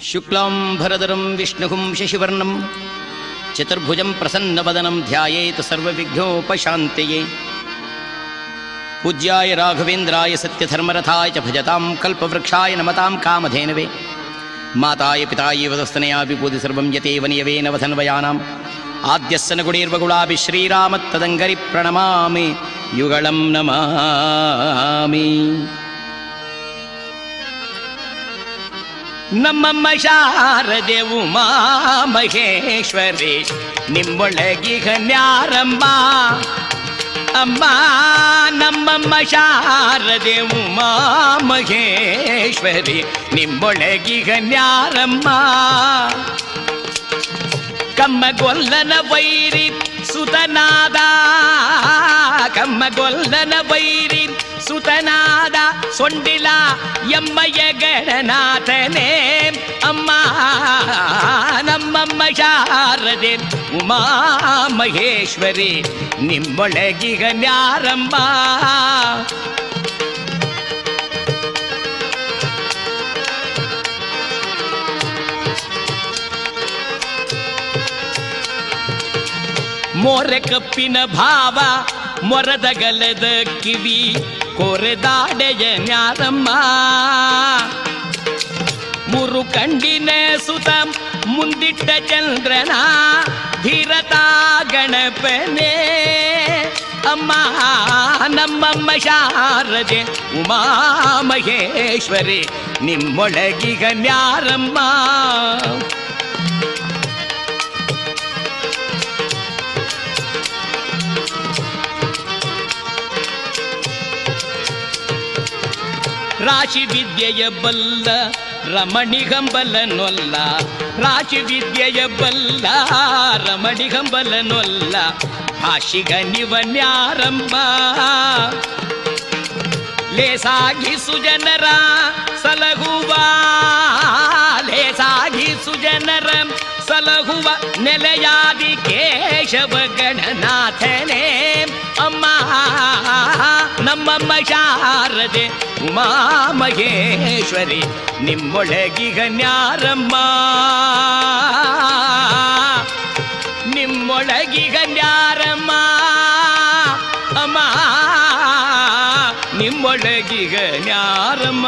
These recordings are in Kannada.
ಶುಕ್ಲಾಂಬರಧರಂ ವಿಷ್ಣುಂ ಶಶಿವರ್ಣಂ ಚತುರ್ಭುಜಂ ಪ್ರಸನ್ನವದನಂ ಧ್ಯಾಯೇತ್ ಸರ್ವವಿಘ್ನೋಪಶಾಂತಯೇ. ಪೂಜ್ಯಾಯ ರಾಘವೇಂದ್ರಾಯ ಸತ್ಯಧರ್ಮರಥಾಯ ಚ ಭಜತಾಂ ಕಲ್ಪವೃಕ್ಷಾಯ ನಮತಾಂ ಕಾಮಧೇನವೇ. ಮಾತಾಯ ಪಿತಾಯ ವದಸ್ತನಯಾ ವಿಭೂತಿ ಸರ್ವಂ ಯತೇವ ನಿಯವೇನ ವಧನ್ವಯಾನಾಂ. ಆದ್ಯಸ್ಸನ ಗುಣೀರ್ವಗುಳಾಭಿ ಶ್ರೀರಾಮತ್ತದಂಗರಿ ಪ್ರಣಮಾಮಿ ಯುಗಳಂ ನಮಾಮಿ. ನಮ್ಮಮ್ಮ ಶಾರದೆ ಉಮಾ ಮಹೇಶ್ವರಿ ನಿಮ್ಮೊಳಗಿಗ ನ್ಯಾರಮ್ಮ. ಅಮ್ಮ ನಮ್ಮಮ್ಮ ಶಾರದೆ ಉಮಾ ಮಹೇಶ್ವರಿ ನಿಮ್ಮೊಳಗಿಗ ನ್ಯಾರಮ್ಮ. ಕಮ್ಮಗೊಲ್ಲನ ವೈರಿ ಸುತನಾದ, ಕಮ್ಮಗೊಲ್ಲನ ವೈರಿ ಸುತನಾದ ಸೊಂಡಿಲ ಎಮ್ಮಯ್ಯ ಗಣನಾಥನೇ. ಅಮ್ಮ ನಮ್ಮಮ್ಮ ಶಾರದೆ ಉಮಾ ಮಹೇಶ್ವರಿ ನಿಮ್ಮೊಳಗಿಗ ನ್ಯಾರಮ್ಮ. ಮೋರೆ ಕಪ್ಪಿನ ಭಾವ ಮೊರದಗಲದ ಕಿವಿ ಕೊರೆದಾಡೆಯ ನ್ಯಾರಮ್ಮ. ಮೂರು ಕಂಡಿನ ಸುತ ಮುಂದಿಟ್ಟ ಚಂದ್ರನ ಧೀರತಾ ಗಣಪನೇ. ಅಮ್ಮ ನಮ್ಮಮ್ಮ ಶಾರದೆ ಉಮಾ ಮಹೇಶ್ವರಿ ನಿಮ್ಮೊಳಗಿಗ ನ್ಯಾರಮ್ಮ. ರಾಶಿ ವಿದ್ಯೆಯ ಬಲ್ಲ ರಮಣಿಗಂಬಲನೊಲ್ಲ, ರಾಶಿ ವಿದ್ಯೆಯ ಬಲ್ಲ ರಮಣಿಗಂಬಲನೊಲ್ಲ ಭಾಷಿಗ ನಿವ ನ್ಯಾರಮ್ಮ. ಲೇಸಾಗಿ ಸುಜನರ ಸಲಹುವ, ಲೇಸಾಗಿ ಸುಜನರ ಸಲಹುವ ನೆಲೆಯಾದಿ ಕೇಶವ ಗಣನಾಥನೇ. ಅಮ್ಮ ನಮ್ಮಮ್ಮ ಶಾರದೆ ಉಮಾ ಮಹೇಶ್ವರಿ ನಿಮ್ಮೊಳಗಿಗ ನ್ಯಾರಮ್ಮ. ನಿಮ್ಮೊಳಗಿಗ ನ್ಯಾರಮ್ಮ. ಅಮ್ಮ ನಿಮ್ಮೊಳಗಿಗ ನ್ಯಾರಮ್ಮ.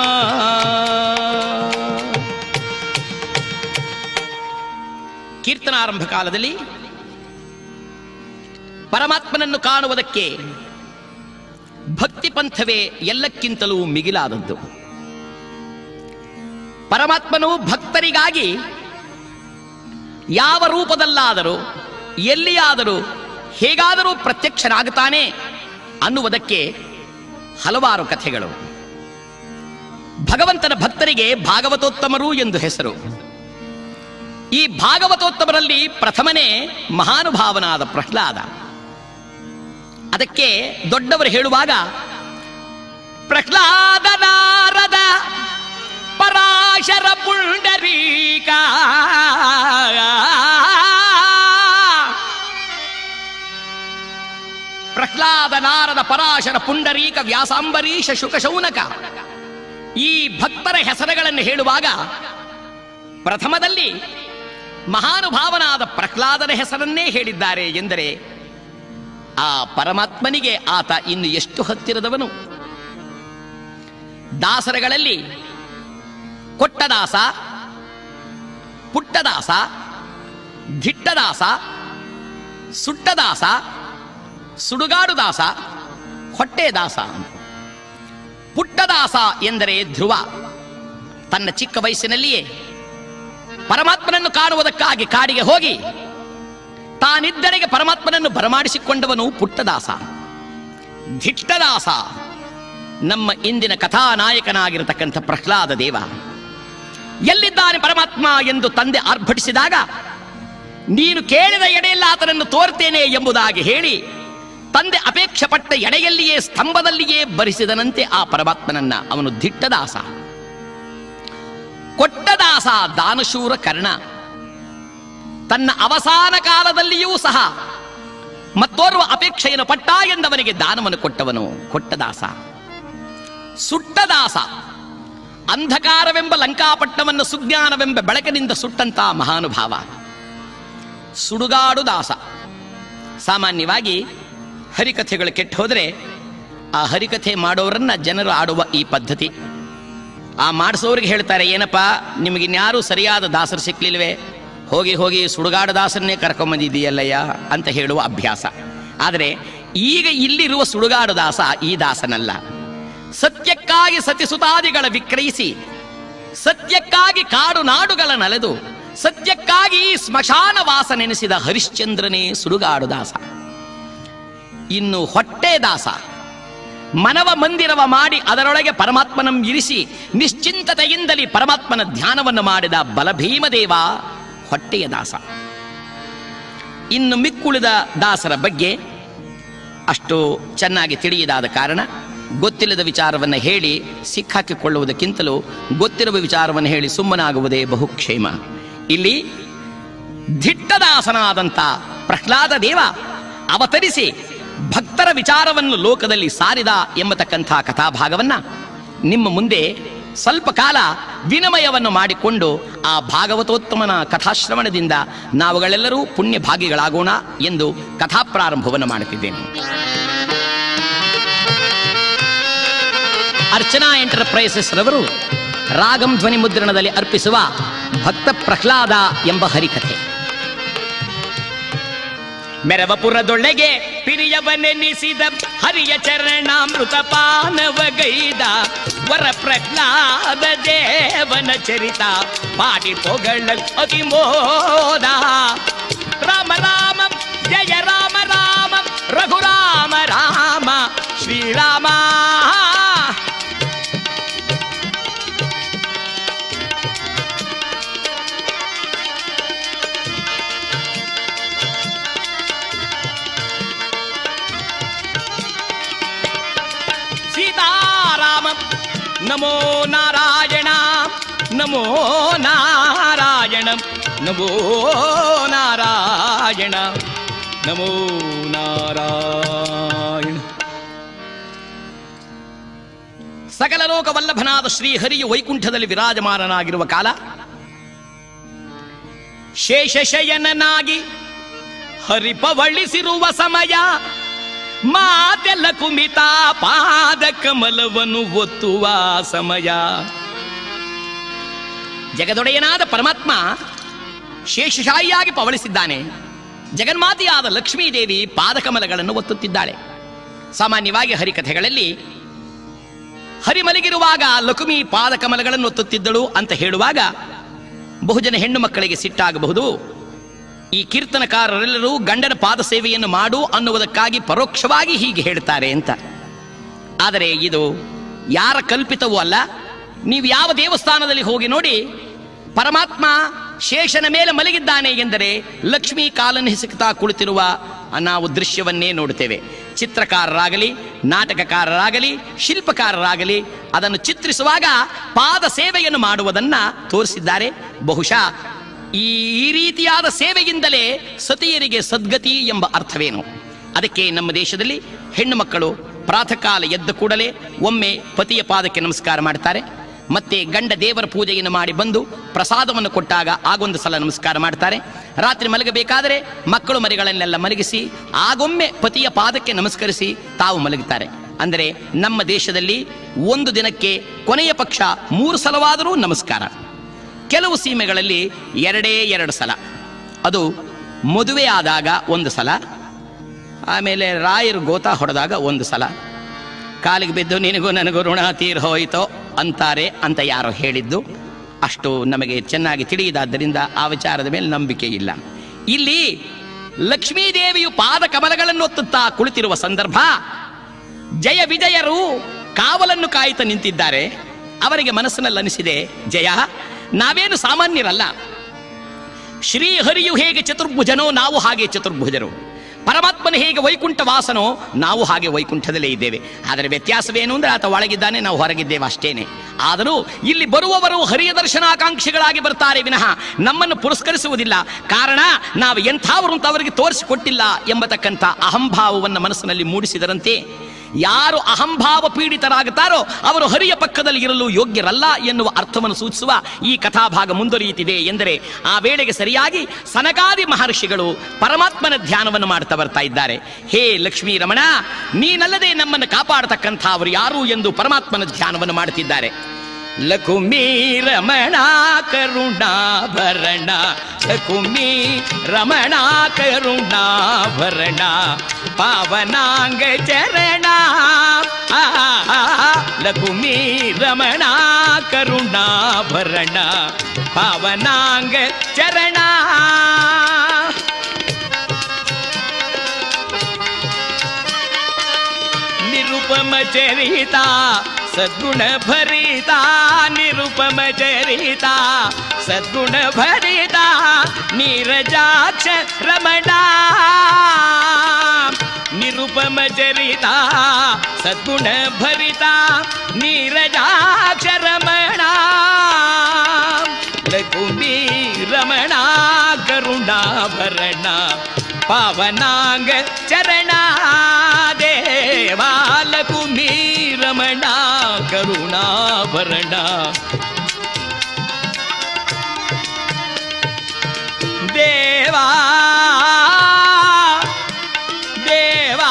ಕೀರ್ತನಾರಂಭ ಕಾಲದಲ್ಲಿ ಪರಮಾತ್ಮನನ್ನು ಕಾಣುವುದಕ್ಕೆ ಭಕ್ತಿ ಪಂಥವೇ ಎಲ್ಲಕ್ಕಿಂತಲೂ ಮಿಗಿಲಾದದ್ದು. ಪರಮಾತ್ಮನು ಭಕ್ತರಿಗಾಗಿ ಯಾವ ರೂಪದಲ್ಲಾದರೂ ಎಲ್ಲಿಯಾದರೂ ಹೇಗಾದರೂ ಪ್ರತ್ಯಕ್ಷನಾಗುತ್ತಾನೆ ಅನ್ನುವುದಕ್ಕೆ ಹಲವಾರು ಕಥೆಗಳು. ಭಗವಂತನ ಭಕ್ತರಿಗೆ ಭಾಗವತೋತ್ತಮರು ಎಂದು ಹೆಸರು. ಈ ಭಾಗವತೋತ್ತಮರಲ್ಲಿ ಪ್ರಥಮನೇ ಮಹಾನುಭಾವನಾದ ಪ್ರಹ್ಲಾದ. ಅದಕ್ಕೆ ದೊಡ್ಡವರು ಹೇಳುವಾಗ ಪ್ರಹ್ಲಾದ ನಾರದ ಪರಾಶರ ಪುಂಡರೀಕ, ಪ್ರಹ್ಲಾದ ನಾರದ ಪರಾಶರ ಪುಂಡರೀಕ ವ್ಯಾಸಾಂಬರೀಷ ಶುಕಶೌನಕ ಈ ಭಕ್ತರ ಹೆಸರುಗಳನ್ನು ಹೇಳುವಾಗ ಪ್ರಥಮದಲ್ಲಿ ಮಹಾನುಭಾವನಾದ ಪ್ರಹ್ಲಾದನ ಹೆಸರನ್ನೇ ಹೇಳಿದ್ದಾರೆ ಎಂದರೆ ಆ ಪರಮಾತ್ಮನಿಗೆ ಆತ ಇನ್ನು ಎಷ್ಟು ಹತ್ತಿರದವನು. ದಾಸರಗಳಲ್ಲಿ ಕೊಟ್ಟದಾಸ, ಪುಟ್ಟದಾಸ, ಧಿಟ್ಟದಾಸ, ಸುಟ್ಟದಾಸ, ಸುಡುಗಾಡುದಾಸ, ಹೊಟ್ಟೆದಾಸ. ಪುಟ್ಟದಾಸ ಎಂದರೆ ಧ್ರುವ. ತನ್ನ ಚಿಕ್ಕ ವಯಸ್ಸಿನಲ್ಲಿಯೇ ಪರಮಾತ್ಮನನ್ನು ಕಾಣುವುದಕ್ಕಾಗಿ ಕಾಡಿಗೆ ಹೋಗಿ ತಾನಿದ್ದರೆಗೆ ಪರಮಾತ್ಮನನ್ನು ಬರಮಾಡಿಸಿಕೊಂಡವನು ಪುಟ್ಟದಾಸ. ಧಿಟ್ಟದಾಸ ನಮ್ಮ ಇಂದಿನ ಕಥಾನಾಯಕನಾಗಿರತಕ್ಕಂಥ ಪ್ರಹ್ಲಾದ ದೇವ. ಎಲ್ಲಿದ್ದಾನೆ ಪರಮಾತ್ಮ ಎಂದು ತಂದೆ ಆರ್ಭಟಿಸಿದಾಗ ನೀನು ಕೇಳಿದ ಎಡೆಯಲ್ಲ ಆತನನ್ನು ತೋರ್ತೇನೆ ಎಂಬುದಾಗಿ ಹೇಳಿ ತಂದೆ ಅಪೇಕ್ಷೆ ಪಟ್ಟ ಎಡೆಯಲ್ಲಿಯೇ ಸ್ತಂಭದಲ್ಲಿಯೇ ಬರಿಸಿದನಂತೆ ಆ ಪರಮಾತ್ಮನನ್ನ. ಅವನು ಧಿಟ್ಟದಾಸ. ಕೊಟ್ಟದಾಸ ದಾನಶೂರ ಕರ್ಣ. ತನ್ನ ಅವಸಾನ ಕಾಲದಲ್ಲಿಯೂ ಸಹ ಮತ್ತೋರ್ವ ಅಪೇಕ್ಷೆಯನ್ನು ಪಟ್ಟ ಎಂದವನಿಗೆ ದಾನವನ್ನು ಕೊಟ್ಟವನು ಕೊಟ್ಟದಾಸ. ಸುಟ್ಟದಾಸ ಅಂಧಕಾರವೆಂಬ ಲಂಕಾಪಟ್ಟಣವನ್ನು ಸುಜ್ಞಾನವೆಂಬ ಬೆಳಕಿನಿಂದ ಸುಟ್ಟಂತ ಮಹಾನುಭಾವ ಸುಡುಗಾಡು ದಾಸ. ಸಾಮಾನ್ಯವಾಗಿ ಹರಿಕಥೆಗಳು ಕೆಟ್ಟು ಹೋದರೆ ಆ ಹರಿಕಥೆ ಮಾಡೋರನ್ನ ಜನರು ಆಡುವ ಈ ಪದ್ಧತಿ. ಆ ಮಾಡಿಸೋರಿಗೆ ಹೇಳ್ತಾರೆ, ಏನಪ್ಪ ನಿಮಗಿನ್ಯಾರೂ ಸರಿಯಾದ ದಾಸರು ಸಿಕ್ಲಿಲ್ವೇ, ಹೋಗಿ ಹೋಗಿ ಸುಡುಗಾಡು ದಾಸರನ್ನೇ ಕರ್ಕೊಂಬಂದಿದೆಯಲ್ಲಯ್ಯ ಅಂತ ಹೇಳುವ ಅಭ್ಯಾಸ. ಆದರೆ ಈಗ ಇಲ್ಲಿರುವ ಸುಡುಗಾಡು ದಾಸ ಈ ದಾಸನಲ್ಲ. ಸತ್ಯಕ್ಕಾಗಿ ಸತಿಸುತಾದಿಗಳ ವಿಕ್ರಯಿಸಿ, ಸತ್ಯಕ್ಕಾಗಿ ಕಾಡು ನಾಡುಗಳ ನಲೆದು, ಸತ್ಯಕ್ಕಾಗಿ ಸ್ಮಶಾನ ವಾಸ ನೆನೆಸಿದ ಹರಿಶ್ಚಂದ್ರನೇ ಸುಡುಗಾಡು ದಾಸ. ಇನ್ನು ಹೊಟ್ಟೆ ದಾಸ, ಮನವ ಮಂದಿರವ ಮಾಡಿ ಅದರೊಳಗೆ ಪರಮಾತ್ಮನಂ ಇರಿಸಿ ನಿಶ್ಚಿಂತತೆಯಿಂದಲೇ ಪರಮಾತ್ಮನ ಧ್ಯಾನವನ್ನು ಮಾಡಿದ ಬಲಭೀಮದೇವ ಹೊಟ್ಟೆಯ ದಾಸ. ಇನ್ನು ಮಿಕ್ಕುಳಿದ ದಾಸರ ಬಗ್ಗೆ ಅಷ್ಟು ಚೆನ್ನಾಗಿ ತಿಳಿಯದಾದ ಕಾರಣ ಗೊತ್ತಿಲ್ಲದ ವಿಚಾರವನ್ನು ಹೇಳಿ ಸಿಕ್ಕಾಕಿಕೊಳ್ಳುವುದಕ್ಕಿಂತಲೂ ಗೊತ್ತಿರುವ ವಿಚಾರವನ್ನು ಹೇಳಿ ಸುಮ್ಮನಾಗುವುದೇ ಬಹುಕ್ಷೇಮ. ಇಲ್ಲಿ ದಿಟ್ಟದಾಸನಾದಂಥ ಪ್ರಹ್ಲಾದ ದೇವ ಅವತರಿಸಿ ಭಕ್ತರ ವಿಚಾರವನ್ನು ಲೋಕದಲ್ಲಿ ಸಾರಿದ ಎಂಬತಕ್ಕಂಥ ಕಥಾಭಾಗವನ್ನ ನಿಮ್ಮ ಮುಂದೆ ಸ್ವಲ್ಪ ಕಾಲ ವಿನಿಮಯವನ್ನು ಮಾಡಿಕೊಂಡು ಆ ಭಾಗವತೋತ್ತಮನ ಕಥಾಶ್ರವಣದಿಂದ ನಾವುಗಳೆಲ್ಲರೂ ಪುಣ್ಯ ಭಾಗಿಗಳಾಗೋಣ ಎಂದು ಕಥಾಪ್ರಾರಂಭವನ್ನು ಮಾಡುತ್ತಿದ್ದೇನೆ. ಅರ್ಚನಾ ಎಂಟರ್ಪ್ರೈಸಸ್ ರವರು ರಾಗಂ ಧ್ವನಿ ಮುದ್ರಣದಲ್ಲಿ ಅರ್ಪಿಸುವ ಭಕ್ತ ಪ್ರಹ್ಲಾದ ಎಂಬ ಹರಿಕಥೆ. ಮೆರವಪುರದೊಳಗೆ ಪಿರಿಯವನೆನಿಸಿದ ಹರಿಯ ಚರಣಾಮೃತ ಪಾನವಗೈದ ವರ ಪ್ರಹ್ಲಾದ ದೇವನ ಚರಿತ ಪಾಡಿ ಪೊಗಳ ಅತಿಮೋದ. ರಾಮ ರಾಮ ಜಯ ರಾಮ ರಾಮ ರಘುರಾಮ ರಾಮ ಶ್ರೀರಾಮ. ನಮೋ ನಾರಾಯಣ ನಮೋ ನಾರಾಯಣ ನಮೋ ನಾರಾಯಣ ನಮೋ ನಾರಾಯಣ. ಸಕಲ ಲೋಕವಲ್ಲಭನಾದ ಶ್ರೀಹರಿಯು ವೈಕುಂಠದಲ್ಲಿ ವಿರಾಜಮಾನನಾಗಿರುವ ಕಾಲ ಶೇಷಶಯನನಾಗಿ ಹರಿಪವಳಿಸಿರುವ ಸಮಯ ಮಾತೆಲ್ಲ ಕುಮಿತ ಪಾದ ಕಮಲವನ್ನು ಒತ್ತುವ ಸಮಯ. ಜಗದೊಡೆಯನಾದ ಪರಮಾತ್ಮ ಶೇಷಶಾಹಿಯಾಗಿ ಪವಳಿಸಿದ್ದಾನೆ. ಜಗನ್ಮಾತೆಯಾದ ಲಕ್ಷ್ಮೀದೇವಿ ಪಾದಕಮಲಗಳನ್ನು ಒತ್ತುತ್ತಿದ್ದಾಳೆ. ಸಾಮಾನ್ಯವಾಗಿ ಹರಿಕಥೆಗಳಲ್ಲಿ ಹರಿ ಮಲಗಿರುವಾಗ ಲಕ್ಷ್ಮೀ ಪಾದಕಮಲಗಳನ್ನು ಒತ್ತುತ್ತಿದ್ದಳು ಅಂತ ಹೇಳುವಾಗ ಬಹುಜನ ಹೆಣ್ಣು ಮಕ್ಕಳಿಗೆ ಸಿಟ್ಟಾಗಬಹುದು. ಈ ಕೀರ್ತನಕಾರರೆಲ್ಲರೂ ಗಂಡನ ಪಾದ ಸೇವೆಯನ್ನು ಮಾಡು ಅನ್ನುವುದಕ್ಕಾಗಿ ಪರೋಕ್ಷವಾಗಿ ಹೀಗೆ ಹೇಳ್ತಾರೆ ಅಂತ. ಆದರೆ ಇದು ಯಾರ ಕಲ್ಪಿತವೂ ಅಲ್ಲ. ನೀವು ಯಾವ ದೇವಸ್ಥಾನದಲ್ಲಿ ಹೋಗಿ ನೋಡಿ, ಪರಮಾತ್ಮ ಶೇಷನ ಮೇಲೆ ಮಲಗಿದ್ದಾನೆ ಎಂದರೆ ಲಕ್ಷ್ಮೀ ಕಾಲನ್ನು ಹಿಸುಕ್ತಾ ಕುಳಿತಿರುವ ನಾವು ದೃಶ್ಯವನ್ನೇ ನೋಡುತ್ತೇವೆ. ಚಿತ್ರಕಾರರಾಗಲಿ, ನಾಟಕಕಾರರಾಗಲಿ, ಶಿಲ್ಪಕಾರರಾಗಲಿ ಅದನ್ನು ಚಿತ್ರಿಸುವಾಗ ಪಾದ ಸೇವೆಯನ್ನು ಮಾಡುವುದನ್ನು ತೋರಿಸಿದ್ದಾರೆ. ಬಹುಶಃ ಈ ರೀತಿಯಾದ ಸೇವೆಯಿಂದಲೇ ಸತಿಯರಿಗೆ ಸದ್ಗತಿ ಎಂಬ ಅರ್ಥವೇನು. ಅದಕ್ಕೆ ನಮ್ಮ ದೇಶದಲ್ಲಿ ಹೆಣ್ಣು ಮಕ್ಕಳು ಪ್ರಾತಃ ಕಾಲ ಎದ್ದ ಕೂಡಲೇ ಒಮ್ಮೆ ಪತಿಯ ಪಾದಕ್ಕೆ ನಮಸ್ಕಾರ ಮಾಡ್ತಾರೆ, ಮತ್ತೆ ಗಂಡ ದೇವರ ಪೂಜೆಯನ್ನು ಮಾಡಿ ಬಂದು ಪ್ರಸಾದವನ್ನು ಕೊಟ್ಟಾಗ ಆಗೊಂದು ಸಲ ನಮಸ್ಕಾರ ಮಾಡ್ತಾರೆ. ರಾತ್ರಿ ಮಲಗಬೇಕಾದರೆ ಮಕ್ಕಳು ಮರಿಗಳನ್ನೆಲ್ಲ ಮಲಗಿಸಿ ಆಗೊಮ್ಮೆ ಪತಿಯ ಪಾದಕ್ಕೆ ನಮಸ್ಕರಿಸಿ ತಾವು ಮಲಗುತ್ತಾರೆ. ಅಂದರೆ ನಮ್ಮ ದೇಶದಲ್ಲಿ ಒಂದು ದಿನಕ್ಕೆ ಕೊನೆಯ ಪಕ್ಷ 3 ಸಲವಾದರೂ ನಮಸ್ಕಾರ. ಕೆಲವು ಸೀಮೆಗಳಲ್ಲಿ 2 ಸಲ. ಅದು ಮದುವೆ ಆದಾಗ 1 ಸಲ, ಆಮೇಲೆ ರಾಯರು ಗೋತಾ ಹೊಡೆದಾಗ 1 ಸಲ. ಕಾಲಿಗೆ ಬಿದ್ದು ನಿನಗೂ ನನಗೂ ಋಣ ತೀರ್ ಹೋಯಿತೋ ಅಂತಾರೆ ಅಂತ ಯಾರೋ ಹೇಳಿದ್ದು ಅಷ್ಟು ನಮಗೆ ಚೆನ್ನಾಗಿ ತಿಳಿಯದಾದ್ದರಿಂದ ಆ ವಿಚಾರದ ಮೇಲೆ ನಂಬಿಕೆ ಇಲ್ಲ. ಇಲ್ಲಿ ಲಕ್ಷ್ಮೀದೇವಿಯು ಪಾದ ಕಮಲಗಳನ್ನು ಒತ್ತುತ್ತಾ ಕುಳಿತಿರುವ ಸಂದರ್ಭ, ಜಯ ವಿಜಯರು ಕಾವಲನ್ನು ಕಾಯುತ್ತಾ ನಿಂತಿದ್ದಾರೆ. ಅವರಿಗೆ ಮನಸ್ಸಿನಲ್ಲಿ ಅನಿಸಿದೆ, ಜಯ ನಾವೇನು ಸಾಮಾನ್ಯರಲ್ಲ. ಶ್ರೀಹರಿಯು ಹೇಗೆ ಚತುರ್ಭುಜನೋ ನಾವು ಹಾಗೆ ಚತುರ್ಭುಜರು, ಪರಮಾತ್ಮನ ಹೇಗೆ ವೈಕುಂಠ ವಾಸನೋ ನಾವು ಹಾಗೆ ವೈಕುಂಠದಲ್ಲೇ ಇದ್ದೇವೆ. ಆದರೆ ವ್ಯತ್ಯಾಸವೇನು ಅಂದರೆ ಆತ ಒಳಗಿದ್ದಾನೆ, ನಾವು ಹೊರಗಿದ್ದೇವೆ ಅಷ್ಟೇನೆ. ಆದರೂ ಇಲ್ಲಿ ಬರುವವರು ಹರಿಯ ದರ್ಶನಾಕಾಂಕ್ಷಿಗಳಾಗಿ ಬರ್ತಾರೆ ವಿನಃ ನಮ್ಮನ್ನು ಪುರಸ್ಕರಿಸುವುದಿಲ್ಲ. ಕಾರಣ ನಾವು ಎಂಥವರು ಅಂತ ಅವರಿಗೆ ತೋರಿಸಿಕೊಟ್ಟಿಲ್ಲ ಎಂಬತಕ್ಕಂಥ ಅಹಂಭಾವವನ್ನು ಮನಸ್ಸಿನಲ್ಲಿ ಮೂಡಿಸಿದರಂತೆ ಯಾರು ಅಹಂಭಾವ ಪೀಡಿತರಾಗುತ್ತಾರೋ ಅವರು ಹರಿಯ ಪಕ್ಕದಲ್ಲಿ ಇರಲು ಯೋಗ್ಯರಲ್ಲ ಎನ್ನುವ ಅರ್ಥವನ್ನು ಸೂಚಿಸುವ ಈ ಕಥಾಭಾಗ ಮುಂದುವರಿಯುತ್ತಿದೆ ಎಂದರೆ ಆ ವೇಳೆಗೆ ಸರಿಯಾಗಿ ಸನಕಾದಿ ಮಹರ್ಷಿಗಳು ಪರಮಾತ್ಮನ ಧ್ಯಾನವನ್ನು ಮಾಡ್ತಾ ಬರ್ತಾ ಇದ್ದಾರೆ. ಹೇ ಲಕ್ಷ್ಮೀ ರಮಣ, ನೀನಲ್ಲದೆ ನಮ್ಮನ್ನು ಕಾಪಾಡತಕ್ಕಂಥ ಅವರು ಯಾರು ಎಂದು ಪರಮಾತ್ಮನ ಧ್ಯಾನವನ್ನು ಮಾಡುತ್ತಿದ್ದಾರೆ. ಲಕುಮೀ ರಮಣ ಕರುಣಾಭರಣ, ಲಕುಮೀ ರಮಣ ಕರುಣಾಭರಣ, ಪಾವನಾಂಗ ಚರಣ, ಲಕುಮೀ ರಮಣ ಕರುಣಾಭರಣ, ಪಾವನಾಂಗ ಚರಣ. ನಿರುಪಮ ಚರಿತ ಸದ್ಗುಣ ಭರಿತ, ನಿರುಪಮ ಚರಿತ ಸದ್ಗುಣ ಭರಿತ, ನೀರಜಾಕ್ಷ ರಮಣ, ನಿರುಪಮ ಚರಿತ ಸದ್ಗುಣ ಭರಿತ, ನೀರಜಾಕ್ಷ ರಮಣ, ಲಕುಮೀ ರಮಣ ಕರುಣಾಭರಣ, ಪಾವನಾಂಗ ಚರಣ. ದೇವಾ ಲಕುಮೀ ರಮಣ ಕರುಣಾಭರಣ, ದೇವಾ ದೇವಾ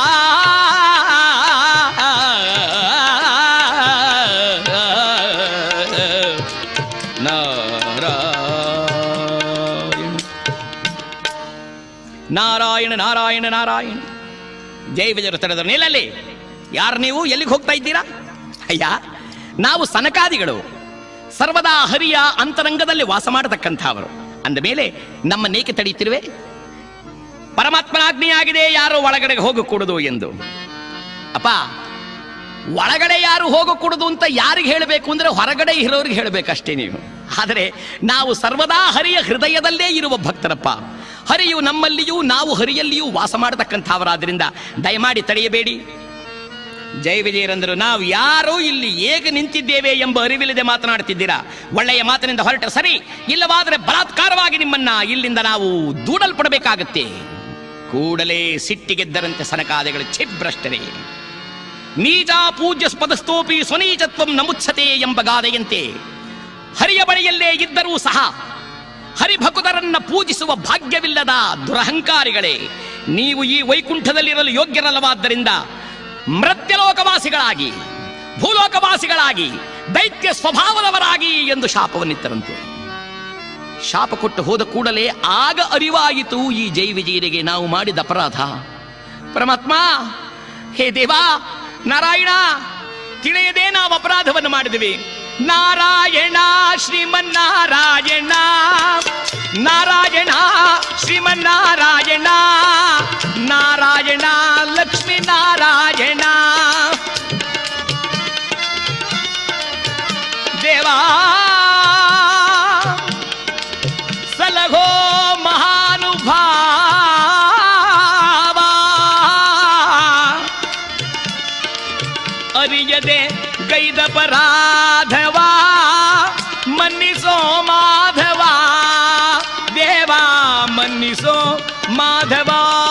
ನಾರಾಯಣ ನಾರಾಯಣ ನಾರಾಯಣ. ಜೈ ವಿಜಯರಥದ ನೆಲಲ್ಲಿ ಯಾರು ನೀವು? ಎಲ್ಲಿಗೆ ಹೋಗ್ತಾ ಇದ್ದೀರಾ? ಅಯ್ಯ, ನಾವು ಸನಕಾದಿಗಳು, ಸರ್ವದಾ ಹರಿಯ ಅಂತರಂಗದಲ್ಲಿ ವಾಸ ಮಾಡತಕ್ಕಂಥವರು. ಅಂದ ಮೇಲೆ ನಮ್ಮನ್ನೇಕೆ ತಡೀತಿರುವೆ? ಪರಮಾತ್ಮನಾಜ್ಞೆಯಾಗಿದೆ ಯಾರು ಒಳಗಡೆ ಹೋಗಕೂಡದು ಎಂದು. ಅಪ್ಪ, ಒಳಗಡೆ ಯಾರು ಹೋಗಕೂಡದು ಅಂತ ಯಾರಿಗೆ ಹೇಳಬೇಕು ಅಂದ್ರೆ ಹೊರಗಡೆ ಇರೋರಿಗೆ ಹೇಳಬೇಕಷ್ಟೇ ನೀವು. ಆದರೆ ನಾವು ಸರ್ವದಾ ಹರಿಯ ಹೃದಯದಲ್ಲೇ ಇರುವ ಭಕ್ತರಪ್ಪ. ಹರಿಯು ನಮ್ಮಲ್ಲಿಯೂ ನಾವು ಹರಿಯಲ್ಲಿಯೂ ವಾಸ ಮಾಡತಕ್ಕಂಥವರಾದ್ರಿಂದ ದಯಮಾಡಿ ತಡೆಯಬೇಡಿ. ಜೈ ವಿಜಯರಂದರು, ನಾವು ಯಾರು ಇಲ್ಲಿ ಹೇಗೆ ನಿಂತಿದ್ದೇವೆ ಎಂಬ ಅರಿವಿಲ್ಲದೆ ಮಾತನಾಡ್ತಿದ್ದೀರಾ. ಒಳ್ಳೆಯ ಮಾತಿನಿಂದ ಹೊರಟ ಸರಿ, ಇಲ್ಲವಾದರೆ ಬಲಾತ್ಕಾರವಾಗಿ ನಿಮ್ಮನ್ನ ಇಲ್ಲಿಂದ ನಾವು ದೂಡಲ್ಪಡಬೇಕಾಗತ್ತೆ. ಕೂಡಲೇ ಸಿಟ್ಟಿಗೆದ್ದರಂತೆ ಸನಕಾದಿಗಳು, ಛಿಭ್ರಷ್ಟರೇ, ನೀಚ ಪೂಜ್ಯ ಸ್ಪದಸ್ತೋಪಿ ಸ್ವನೀಚತ್ವಂ ನಮುತ್ಸತೆ ಎಂಬ ಗಾದೆಯಂತೆ ಹರಿಯ ಬಳಿಯಲ್ಲೇ ಇದ್ದರೂ ಸಹ ಹರಿಭಕ್ತರನ್ನ ಪೂಜಿಸುವ ಭಾಗ್ಯವಿಲ್ಲದ ದುರಹಂಕಾರಿಗಳೇ, ನೀವು ಈ ವೈಕುಂಠದಲ್ಲಿರಲು ಯೋಗ್ಯರಲ್ಲವಾದ್ದರಿಂದ ಮೃತ್ಯಲೋಕವಾಸಿಗಳಾಗಿ, ಭೂಲೋಕವಾಸಿಗಳಾಗಿ, ದೈತ್ಯ ಸ್ವಭಾವದವರಾಗಿ ಎಂದು ಶಾಪವನ್ನಿತ್ತರಂತೆ. ಶಾಪ ಕೊಟ್ಟು ಹೋದ ಕೂಡಲೇ ಆಗ ಅರಿವಾಯಿತು ಈ ಜೈ ವಿಜಯರಿಗೆ ನಾವು ಮಾಡಿದ ಅಪರಾಧ. ಪರಮಾತ್ಮ, ಹೇ ದೇವಾ ನಾರಾಯಣ, ತಿಳಿಯದೆ ನಾವು ಅಪರಾಧವನ್ನು ಮಾಡಿದ್ವಿ. ನಾರಾಯಣ ಶ್ರೀಮನ್ನಾರಾಯಣ, ನಾರಾಯಣ ಶ್ರೀಮನ್ನಾರಾಯಣ, ನಾರಾಯಣ ಲಕ್ಷ್ಮೀ ನಾರಾಯಣ. ದೇವಾ ಸಲಹೋ ಮಹಾನುಭಾವ, ಅರಿಯದೆ ಗೈದ ಪರಾಧವ ಮನ್ನಿಸೋ ಮಾಧವ, ದೇವಾ ಮನ್ನಿಸೋ ಮಾಧವ.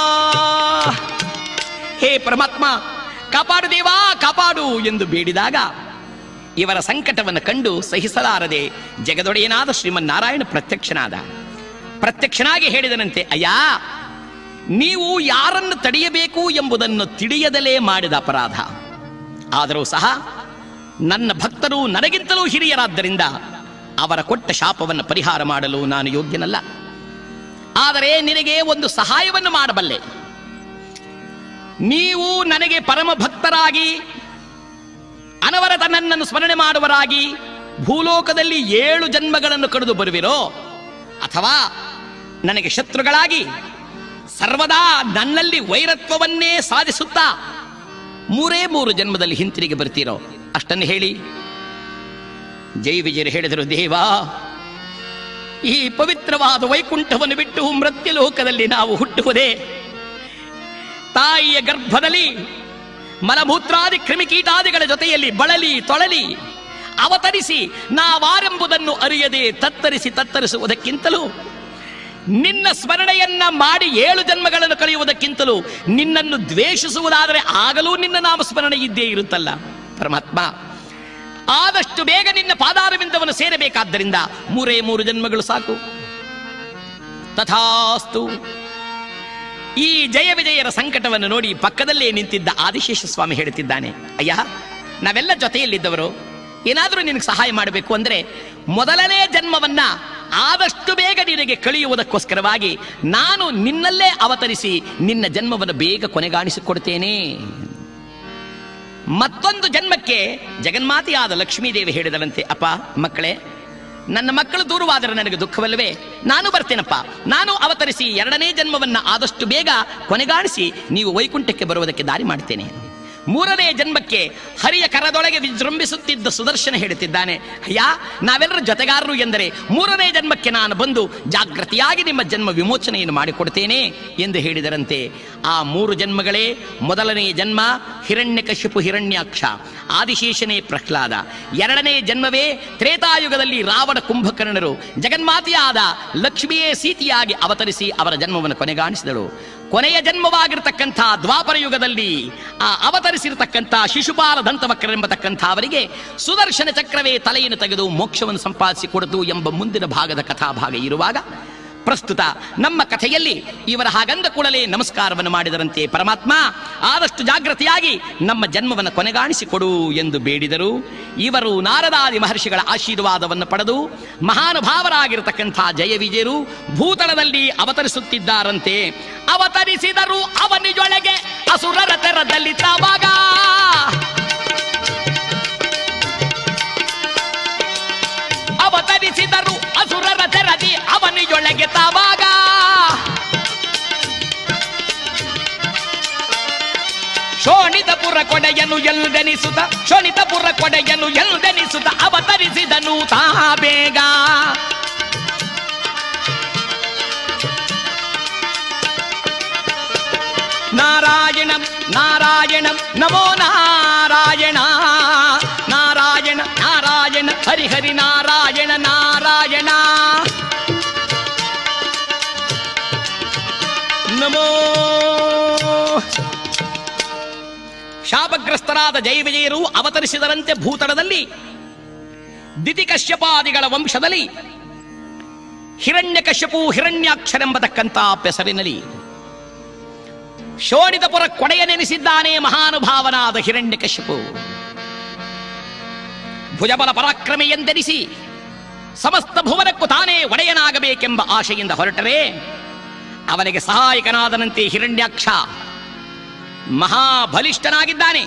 ಹೇ ಪರಮಾತ್ಮ, ಕಾಪಾಡು ದೇವಾ ಕಾಪಾಡು ಎಂದು ಬೇಡಿದಾಗ ಇವರ ಸಂಕಟವನ್ನು ಕಂಡು ಸಹಿಸಲಾರದೆ ಜಗದೊಡೆಯನಾದ ಶ್ರೀಮನ್ನಾರಾಯಣ ಪ್ರತ್ಯಕ್ಷನಾಗಿ ಹೇಳಿದನಂತೆ, ಅಯ್ಯ, ನೀವು ಯಾರನ್ನು ತಡೆಯಬೇಕು ಎಂಬುದನ್ನು ತಿಳಿಯದಲೇ ಮಾಡಿದ ಅಪರಾಧ. ಆದರೂ ಸಹ ನನ್ನ ಭಕ್ತರು ನನಗಿಂತಲೂ ಹಿರಿಯರಾದ್ದರಿಂದ ಅವರ ಕೊಟ್ಟ ಶಾಪವನ್ನು ಪರಿಹಾರ ಮಾಡಲು ನಾನು ಯೋಗ್ಯನಲ್ಲ. ಆದರೆ ನಿನಗೆ ಒಂದು ಸಹಾಯವನ್ನು ಮಾಡಬಲ್ಲೆ. ನೀವು ನನಗೆ ಪರಮ ಭಕ್ತರಾಗಿ ಅನವರತ ನನ್ನನ್ನು ಸ್ಮರಣೆ ಮಾಡುವರಾಗಿ ಭೂಲೋಕದಲ್ಲಿ 7 ಜನ್ಮಗಳನ್ನು ಕಳೆದು ಬರುವಿರೋ, ಅಥವಾ ನನಗೆ ಶತ್ರುಗಳಾಗಿ ಸರ್ವದಾ ನನ್ನಲ್ಲಿ ವೈರತ್ವವನ್ನೇ ಸಾಧಿಸುತ್ತಾ 3 ಜನ್ಮದಲ್ಲಿ ಹಿಂತಿರುಗಿ ಬರ್ತೀರೋ, ಅಷ್ಟನ್ನು ಹೇಳಿ. ಜೈ ವಿಜಯರು ಹೇಳಿದರು, ದೇವಾ, ಈ ಪವಿತ್ರವಾದ ವೈಕುಂಠವನ್ನು ಬಿಟ್ಟು ಮೃತ್ಯುಲೋಕದಲ್ಲಿ ನಾವು ಹುಟ್ಟುವುದೇ ತಾಯಿಯ ಗರ್ಭದಲ್ಲಿ ಮಲಮೂತ್ರಾದಿ ಕ್ರಿಮಿಕೀಟಾದಿಗಳ ಜೊತೆಯಲ್ಲಿ ಬಳಲಿ ತೊಳಲಿ ಅವತರಿಸಿ ನಾವಾರೆಂಬುದನ್ನು ಅರಿಯದೆ ತತ್ತರಿಸುವುದಕ್ಕಿಂತಲೂ ನಿನ್ನ ಸ್ಮರಣೆಯನ್ನ ಮಾಡಿ 7 ಜನ್ಮಗಳನ್ನು ಕಳೆಯುವುದಕ್ಕಿಂತಲೂ ನಿನ್ನನ್ನು ದ್ವೇಷಿಸುವುದಾದರೆ ಆಗಲೂ ನಿನ್ನ ನಾಮಸ್ಮರಣೆ ಇದ್ದೇ ಇರುತ್ತಲ್ಲ ಪರಮಾತ್ಮ. ಆದಷ್ಟು ಬೇಗ ನಿನ್ನ ಪಾದಾರವಿಂದವನ್ನು ಸೇರಬೇಕಾದ್ದರಿಂದ 3 ಜನ್ಮಗಳು ಸಾಕು. ತಥಾಸ್ತು. ಈ ಜಯ ವಿಜಯರ ಸಂಕಟವನ್ನು ನೋಡಿ ಪಕ್ಕದಲ್ಲೇ ನಿಂತಿದ್ದ ಆದಿಶೇಷ ಸ್ವಾಮಿ ಹೇಳುತ್ತಿದ್ದಾನೆ, ಅಯ್ಯ, ನಾವೆಲ್ಲ ಜೊತೆಯಲ್ಲಿದ್ದವರು, ಏನಾದರೂ ನಿನಗೆ ಸಹಾಯ ಮಾಡಬೇಕು ಅಂದ್ರೆ ಮೊದಲನೇ ಜನ್ಮವನ್ನ ಆದಷ್ಟು ಬೇಗ ನಿನಗೆ ಕಳೆಯುವುದಕ್ಕೋಸ್ಕರವಾಗಿ ನಾನು ನಿನ್ನಲ್ಲೇ ಅವತರಿಸಿ ನಿನ್ನ ಜನ್ಮವನ್ನು ಬೇಗ ಕೊನೆಗಾಣಿಸಿಕೊಡ್ತೇನೆ. ಮತ್ತೊಂದು ಜನ್ಮಕ್ಕೆ ಜಗನ್ಮಾತೆಯಾದ ಲಕ್ಷ್ಮೀದೇವಿ ಹೇಳಿದರಂತೆ, ಅಪ್ಪ ಮಕ್ಕಳೇ, ನನ್ನ ಮಕ್ಕಳು ದೂರವಾದರೆ ನನಗೆ ದುಃಖವಲ್ಲವೇ? ನಾನು ಬರ್ತೇನಪ್ಪ, ನಾನು ಅವತರಿಸಿ 2ನೇ ಜನ್ಮವನ್ನ ಆದಷ್ಟು ಬೇಗ ಕೊನೆಗಾಣಿಸಿ ನೀವು ವೈಕುಂಠಕ್ಕೆ ಬರುವುದಕ್ಕೆ ದಾರಿ ಮಾಡ್ತೇನೆ. 3ನೇ ಜನ್ಮಕ್ಕೆ ಹರಿಯ ಕರದೊಳಗೆ ವಿಜೃಂಭಿಸುತ್ತಿದ್ದ ಸುದರ್ಶನ ಹೇಳುತ್ತಿದ್ದಾನೆ, ಅಯ್ಯ, ನಾವೆಲ್ಲರ ಜೊತೆಗಾರರು ಎಂದರೆ 3ನೇ ಜನ್ಮಕ್ಕೆ ನಾನು ಬಂದು ಜಾಗೃತಿಯಾಗಿ ನಿಮ್ಮ ಜನ್ಮ ವಿಮೋಚನೆಯನ್ನು ಮಾಡಿಕೊಡ್ತೇನೆ ಎಂದು ಹೇಳಿದರಂತೆ. ಆ 3 ಜನ್ಮಗಳೇ ಮೊದಲನೇ ಜನ್ಮ ಹಿರಣ್ಯಕಶಿಪು ಹಿರಣ್ಯಾಕ್ಷ, ಆದಿಶೇಷನೇ ಪ್ರಹ್ಲಾದ. 2ನೇ ಜನ್ಮವೇ ತ್ರೇತಾಯುಗದಲ್ಲಿ ರಾವಣ ಕುಂಭಕರ್ಣರು, ಜಗನ್ಮಾತೆಯಾದ ಲಕ್ಷ್ಮಿಯೇ ಸೀತೆಯಾಗಿ ಅವತರಿಸಿ ಅವರ ಜನ್ಮವನ್ನು ಕೊನೆಗಾಣಿಸಿದಳು. ಕೊನೆಯ ಜನ್ಮವಾಗಿರತಕ್ಕಂಥ ದ್ವಾಪರ ಯುಗದಲ್ಲಿ ಆ ಅವತರಿಸಿರತಕ್ಕಂಥ ಶಿಶುಪಾಲ ದಂತವಕ್ರರೆಂಬತಕ್ಕಂಥ ಅವರಿಗೆ ಸುದರ್ಶನ ಚಕ್ರವೇ ತಲೆಯನ್ನು ತೆಗೆದು ಮೋಕ್ಷವನ್ನು ಸಂಪಾದಿಸಿಕೊಡದು ಎಂಬ ಮುಂದಿನ ಭಾಗದ ಕಥಾಭಾಗ ಇರುವಾಗ, ಪ್ರಸ್ತುತ ನಮ್ಮ ಕಥೆಯಲ್ಲಿ ಇವರ ಹಾಗಂದ ಕೂಡಲೇ ನಮಸ್ಕಾರವನ್ನು ಮಾಡಿದರಂತೆ. ಪರಮಾತ್ಮ, ಆದಷ್ಟು ಜಾಗೃತಿಯಾಗಿ ನಮ್ಮ ಜನ್ಮವನ್ನು ಕೊನೆಗಾಣಿಸಿಕೊಡು ಎಂದು ಬೇಡಿದರು. ಇವರು ನಾರದಾದಿ ಮಹರ್ಷಿಗಳ ಆಶೀರ್ವಾದವನ್ನು ಪಡೆದು ಮಹಾನುಭಾವರಾಗಿರತಕ್ಕಂಥ ಜಯ ವಿಜಯರು ಭೂತಳದಲ್ಲಿ ಅವತರಿಸುತ್ತಿದ್ದಾರಂತೆ. ಅವತರಿಸಿದರು ಅವನಿಜೊಳಗೆ ಅಸುರರ ತೆರದಲ್ಲಿ ತಾವಾಗ, ಅವತರಿಸಿದರು ಅಸುರರ ತೆರದಿ ಅವನಿಜೊಳಗೆ ತಾವಾಗ. ಶೋಣಿತಪುರ ಕೊಡೆಯನು ಎಲ್ದೆನಿಸುತ್ತ, ಶೋಣಿತಪುರ ಕೊಡೆಯನು ಎಲ್ದೆನಿಸುತ್ತ ಅವತರಿಸಿದನು ತಾ ಬೇಗ. ನಾರಾಯಣಂ ನಾರಾಯಣಂ ನಮೋ ನಾರಾಯಣ, ನಾರಾಯಣ ನಾರಾಯಣ ಹರಿ ಹರಿ ನಾರಾಯಣ ನಾರಾಯಣ ನಮೋ. ಶಾಪಗ್ರಸ್ತರಾದ ಜಯ ವಿಜಯರು ಅವತರಿಸಿದರಂತೆ ಭೂತಳದಲ್ಲಿ. ದಿತಿಕಶ್ಯಪಾದಿಗಳ ವಂಶದಲ್ಲಿ ಹಿರಣ್ಯಕಶ್ಯಪು ಹಿರಣ್ಯಾಕ್ಷರೆಂಬತಕ್ಕಂಥ ಪೆಸರಿನಲ್ಲಿ ಶೋಣಿತಪುರ ಕೊಡೆಯನೆನಿಸಿದ್ದಾನೆ ಮಹಾನುಭಾವನಾದ ಹಿರಣ್ಯಕಶ್ಯಪು. ಭುಜಬಲ ಪರಾಕ್ರಮಿ ಎಂದೆನಿಸಿ ಸಮಸ್ತ ಭುವನಕ್ಕೂ ತಾನೇ ಒಡೆಯನಾಗಬೇಕೆಂಬ ಆಶೆಯಿಂದ ಹೊರಟರೆ ಅವನಿಗೆ ಸಹಾಯಕನಾದನಂತೆ ಹಿರಣ್ಯಾಕ್ಷ ಮಹಾಬಲಿಷ್ಠನಾಗಿದ್ದಾನೆ.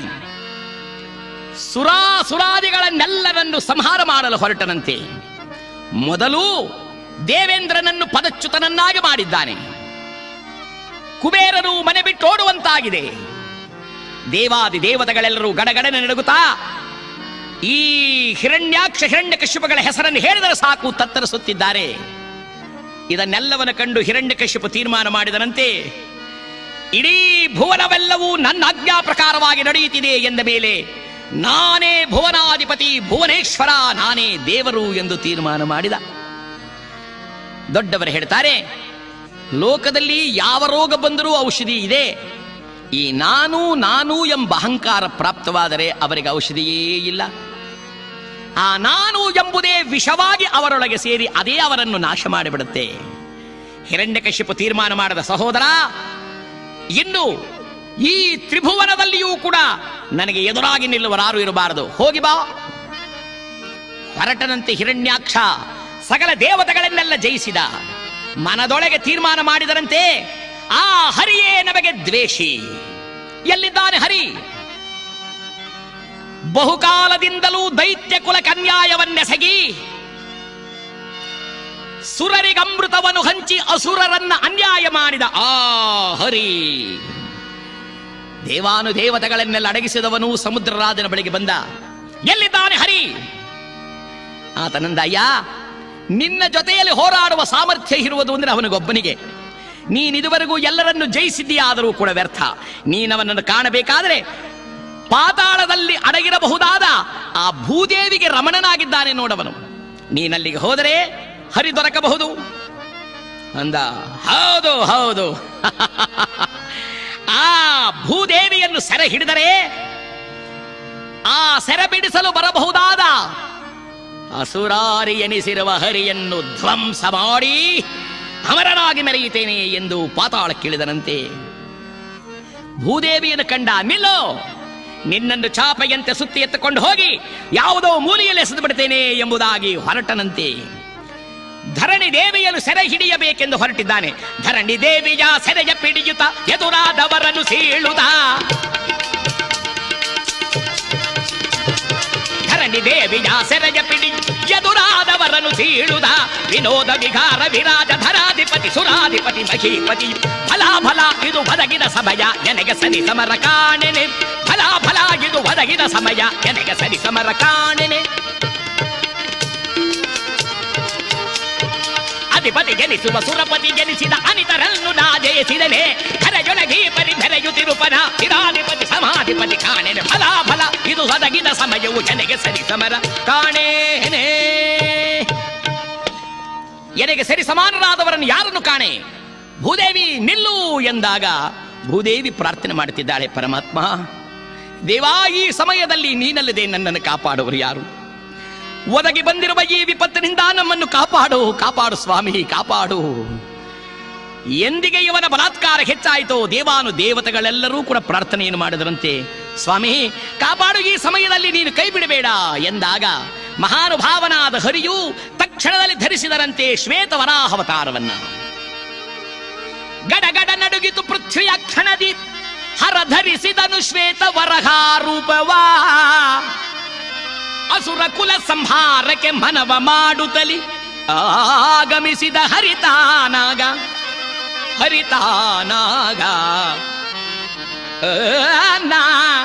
ಸುರಾಸುರಾದಿಗಳನ್ನೆಲ್ಲರನ್ನು ಸಂಹಾರ ಮಾಡಲು ಹೊರಟನಂತೆ. ಮೊದಲು ದೇವೇಂದ್ರನನ್ನು ಪದಚ್ಯುತನನ್ನಾಗಿ ಮಾಡಿದ್ದಾನೆ. ಕುಬೇರರು ಮನೆ ಬಿಟ್ಟು ಓಡುವಂತಾಗಿದೆ. ದೇವಾದಿ ದೇವತೆಗಳೆಲ್ಲರೂ ಗಡಗಡನೆ ನಡುಗುತ್ತಾ ಈ ಹಿರಣ್ಯಾಕ್ಷ ಹಿರಣ್ಯಕಶ್ಯಪಗಳ ಹೆಸರನ್ನು ಹೇಳಿದರೆ ಸಾಕು ತತ್ತರಿಸುತ್ತಿದ್ದಾರೆ. ಇದನ್ನೆಲ್ಲವನ್ನು ಕಂಡು ಹಿರಣ್ಯಕಶ್ಯಪ ತೀರ್ಮಾನ ಮಾಡಿದನಂತೆ, ಇಡೀ ಭುವನವೆಲ್ಲವೂ ನನ್ನ ಆಜ್ಞಾ ಪ್ರಕಾರವಾಗಿ ನಡೆಯುತ್ತಿದೆ ಎಂದ ಮೇಲೆ ನಾನೇ ಭುವನಾಧಿಪತಿ, ಭುವನೇಶ್ವರ, ನಾನೇ ದೇವರು ಎಂದು ತೀರ್ಮಾನ ಮಾಡಿದ. ದೊಡ್ಡವರು ಹೇಳ್ತಾರೆ, ಲೋಕದಲ್ಲಿ ಯಾವ ರೋಗ ಬಂದರೂ ಔಷಧಿ ಇದೆ. ಈ ನಾನು ನಾನು ಎಂಬ ಅಹಂಕಾರ ಪ್ರಾಪ್ತವಾದರೆ ಅವರಿಗೆ ಔಷಧಿಯೇ ಇಲ್ಲ. ಆ ನಾನು ಎಂಬುದೇ ವಿಷವಾಗಿ ಅವರೊಳಗೆ ಸೇರಿ ಅದೇ ಅವರನ್ನು ನಾಶ ಮಾಡಿಬಿಡುತ್ತೆ. ಹಿರಣ್ಯಕಶ್ಯಪ ತೀರ್ಮಾನ ಮಾಡಿದ, ಸಹೋದರ, ಇನ್ನು ಈ ತ್ರಿಭುವನದಲ್ಲಿಯೂ ಕೂಡ ನನಗೆ ಎದುರಾಗಿ ನಿಲ್ಲುವರಾರು ಇರಬಾರದು, ಹೋಗಿ ಬಾ. ಹೊರಟನಂತೆ ಹಿರಣ್ಯಾಕ್ಷ ಸಕಲ ದೇವತೆಗಳನ್ನೆಲ್ಲ ಜಯಿಸಿದ. ಮನದೊಳಗೆ ತೀರ್ಮಾನ ಮಾಡಿದರಂತೆ, ಆ ಹರಿಯೇ ನಮಗೆ ದ್ವೇಷಿ. ಎಲ್ಲಿದ್ದಾನೆ ಹರಿ? ಬಹುಕಾಲದಿಂದಲೂ ದೈತ್ಯ ಕುಲಕ್ಕೆ ಅನ್ಯಾಯವನ್ನೆಸಗಿ ಸುರರಿಗಮೃತವನ್ನು ಹಂಚಿ ಅಸುರರನ್ನ ಅನ್ಯಾಯ ಮಾಡಿದ ಆ ಹರಿ, ದೇವಾನುದೇವತೆಗಳನ್ನೆಲ್ಲ ಅಡಗಿಸಿದವನು ಸಮುದ್ರರಾಜನ ಬಳಿಗೆ ಬಂದ. ಎಲ್ಲಿದ್ದಾನೆ ಹರಿ? ಆತನಂದ, ಅಯ್ಯ, ನಿನ್ನ ಜೊತೆಯಲ್ಲಿ ಹೋರಾಡುವ ಸಾಮರ್ಥ್ಯ ಇರುವುದು ಅಂದ್ರೆ ಅವನಿಗೊಬ್ಬನಿಗೆ. ನೀನಿದುವರೆಗೂ ಎಲ್ಲರನ್ನು ಜಯಿಸಿದ್ದೀಯಾದರೂ ಕೂಡ ವ್ಯರ್ಥ. ನೀನವನನ್ನು ಕಾಣಬೇಕಾದರೆ ಪಾತಾಳದಲ್ಲಿ ಅಡಗಿರಬಹುದಾದ ಆ ಭೂದೇವಿಗೆ ರಮಣನಾಗಿದ್ದಾನೆ ನೋಡವನು. ನೀನಲ್ಲಿಗೆ ಹೋದರೆ ಹರಿ ದೊರಕಬಹುದು. ಅಂದ. ಹೌದು ಹೌದು, ಆ ಭೂದೇವಿಯನ್ನು ಸೆರೆ ಹಿಡಿದರೆ ಆ ಸೆರೆ ಬಿಡಿಸಲು ಬರಬಹುದಾದ ಅಸುರಾರಿ ಎನಿಸಿರುವ ಹರಿಯನ್ನು ಧ್ವಂಸ ಮಾಡಿ ಅಮರನಾಗಿ ಮೆರೆಯುತ್ತೇನೆ ಎಂದು ಪಾತಾಳಕ್ಕಿಳಿದನಂತೆ. ಭೂದೇವಿಯನ್ನು ಕಂಡ. ನಿಲ್ಲೋ, ನಿನ್ನನ್ನು ಚಾಪೆಯಂತೆ ಸುತ್ತಿ ಎತ್ತುಕೊಂಡು ಹೋಗಿ ಯಾವುದೋ ಮೂಲೆಯಲ್ಲಿ ಎಸೆದು ಬಿಡುತ್ತೇನೆ ಎಂಬುದಾಗಿ ಹೊರಟನಂತೆ. ಧರಣಿ ದೇವಿಯನ್ನು ಸೆರೆ ಹಿಡಿಯಬೇಕೆಂದು ಹೊರಟಿದ್ದಾನೆ. ಧರಣಿ ದೇವಿಯ ಸೆರೆಯ ಪಿಡಿಯುತ್ತ ಎದುರಾದವರನ್ನು ಸೀಳುತ್ತ, ಧರಣಿ ದೇವಿಯ ಸೆರೆಯ ಪಿಡಿ ಎದುರಾದವರನ್ನು ಸೀಳುದ, ವಿನೋದ ವಿಗಾರ ವಿರಾಜ ಧರಾಧಿಪತಿ ಸುರಾಧಿಪತಿ ಮಹೀಪತಿ, ಫಲಾಫಲ ಇದು ಒದಗಿದ ಸಮಯ ಎನಗೆ ಸರಿ ಸಮರ ಕಾಣೆನೆ, ಫಲಾಫಲ ಇದು ಒದಗಿದ ಸಮಯ ಎನಗೆ ಸರಿ ಸಮರ ಕಾಣೆನೆ. ಅಧಿಪತಿ ಜನಿಸುವ ಸುರಪತಿ ಜನಿಸಿದ ಅನಿತರನ್ನು ನಾ ಜಯಿಸಿದನೆ, ಕರೆಯೊಳಗಿ ಪರಿಧರೆಯುತ್ತಿರುಪನ ಚಿರಾಧಿಪತಿ ಸಮಾಧಿಪತಿ ಕಾಣೆನೆ, ಫಲಾಫಲ ಇದು ಒದಗಿದ ಸಮಯವು ಎನಗೆ ಸರಿ ಸಮರ ಕಾಣೇನೆ. ಎನಗೆ ಸರಿ ಸಮಾನರಾದವರನ್ನು ಯಾರನ್ನು ಕಾಣೆ? ಭೂದೇವಿ ನಿಲ್ಲು ಎಂದಾಗ ಭೂದೇವಿ ಪ್ರಾರ್ಥನೆ ಮಾಡುತ್ತಿದ್ದಾಳೆ, ಪರಮಾತ್ಮ ದೇವಾ, ಈ ಸಮಯದಲ್ಲಿ ನೀನಲ್ಲದೆ ನನ್ನನ್ನು ಕಾಪಾಡುವರು ಯಾರು? ಒದಗಿ ಬಂದಿರುವ ಈ ವಿಪತ್ತಿನಿಂದ ನಮ್ಮನ್ನು ಕಾಪಾಡು, ಕಾಪಾಡು ಸ್ವಾಮಿ, ಕಾಪಾಡು. ಎಂದಿಗೆ ಇವನ ಬಲಾತ್ಕಾರ ಹೆಚ್ಚಾಯಿತೋ ದೇವಾನು ದೇವತೆಗಳೆಲ್ಲರೂ ಕೂಡ ಪ್ರಾರ್ಥನೆಯನ್ನು ಮಾಡಿದರಂತೆ, ಸ್ವಾಮಿ ಕಾಪಾಡು, ಈ ಸಮಯದಲ್ಲಿ ನೀನು ಕೈ ಬಿಡಬೇಡ ಎಂದಾಗ ಮಹಾನುಭಾವನಾದ ಹರಿಯು ತಕ್ಷಣದಲ್ಲಿ ಧರಿಸಿದರಂತೆ ಶ್ವೇತವರಾಹವತಾರವನ್ನ. ಗಡಗಡ ನಡುಗಿತು ಪೃಥ್ವಿಯ ಕ್ಷಣದಿ ಹರ ಧರಿಸಿದನು ಶ್ವೇತವರಹ ರೂಪವಾ, ಅಸುರ ಕುಲ ಸಂಹಾರಕ್ಕೆ ಮನವ ಮಾಡುತ್ತಲಿ ಆಗಮಿಸಿದ ಹರಿತಾನಾಗ ಹರಿತಾನಾಗ ನಾ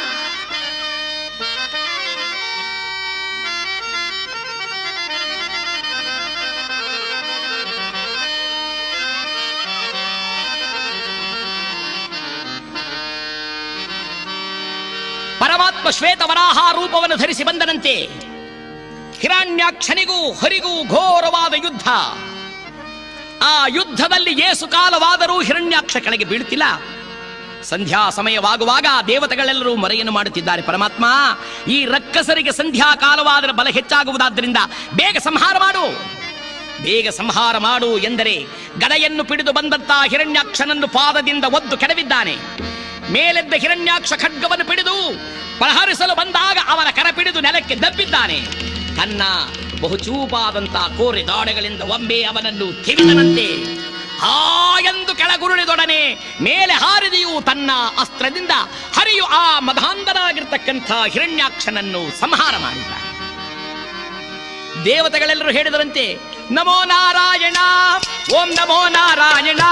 ಪರಮಾತ್ಮ ಶ್ವೇತವರಾಹ ರೂಪವನ್ನು ಧರಿಸಿ ಬಂದನಂತೆ. ಹಿರಣ್ಯಾಕ್ಷನಿಗೂ ಹರಿಗೂ ಘೋರವಾದ ಯುದ್ಧ. ಆ ಯುದ್ಧದಲ್ಲಿ ಏಸು ಕಾಲವಾದರೂ ಹಿರಣ್ಯಾಕ್ಷ ಕೆಳಗೆ ಬೀಳುತ್ತಿಲ್ಲ. ಸಂಧ್ಯಾ ಸಮಯವಾಗುವಾಗ ದೇವತೆಗಳೆಲ್ಲರೂ ಮೊರೆಯನ್ನು ಮಾಡುತ್ತಿದ್ದಾರೆ, ಪರಮಾತ್ಮ ಈ ರಕ್ಕಸರಿಗೆ ಸಂಧ್ಯಾ ಕಾಲವಾದರೆ ಬಲ ಹೆಚ್ಚಾಗುವುದಾದ್ದರಿಂದ ಬೇಗ ಸಂಹಾರ ಮಾಡು, ಬೇಗ ಸಂಹಾರ ಮಾಡು ಎಂದರೆ ಗದೆಯನ್ನು ಪಿಡಿದು ಬಂದಂತ ಹಿರಣ್ಯಾಕ್ಷನನ್ನು ಪಾದದಿಂದ ಒದ್ದು ಕೆಡವಿದ್ದಾನೆ. ಮೇಲೆದ್ದ ಹಿರಣ್ಯಾಕ್ಷ ಖಡ್ಗವನ್ನು ಪಿಡಿದು ಪ್ರಹರಿಸಲು ಬಂದಾಗ ಅವನ ಕರ ಪಿಡಿದು ನೆಲಕ್ಕೆ ದಬ್ಬಿದ್ದಾನೆ. ತನ್ನ ಬಹುಚೂಪಾದಂತ ಕೋರೆ ದಾಡೆಗಳಿಂದ ಒಮ್ಮೆ ಅವನನ್ನು ತಿವಿದನಂತೆ. ಎಂದು ಕೆಳಗುರುಳಿದೊಡನೆ ಮೇಲೆ ಹಾರಿದೆಯೂ ತನ್ನ ಅಸ್ತ್ರದಿಂದ ಹರಿಯು ಆ ಮಧಾಂಧನಾಗಿರ್ತಕ್ಕಂಥ ಹಿರಣ್ಯಾಕ್ಷನನ್ನು ಸಂಹಾರ ಮಾಡಿದ. ದೇವತೆಗಳೆಲ್ಲರೂ ಹೇಳಿದರಂತೆ, ನಮೋ ನಾರಾಯಣ, ಓಂ ನಮೋ ನಾರಾಯಣ,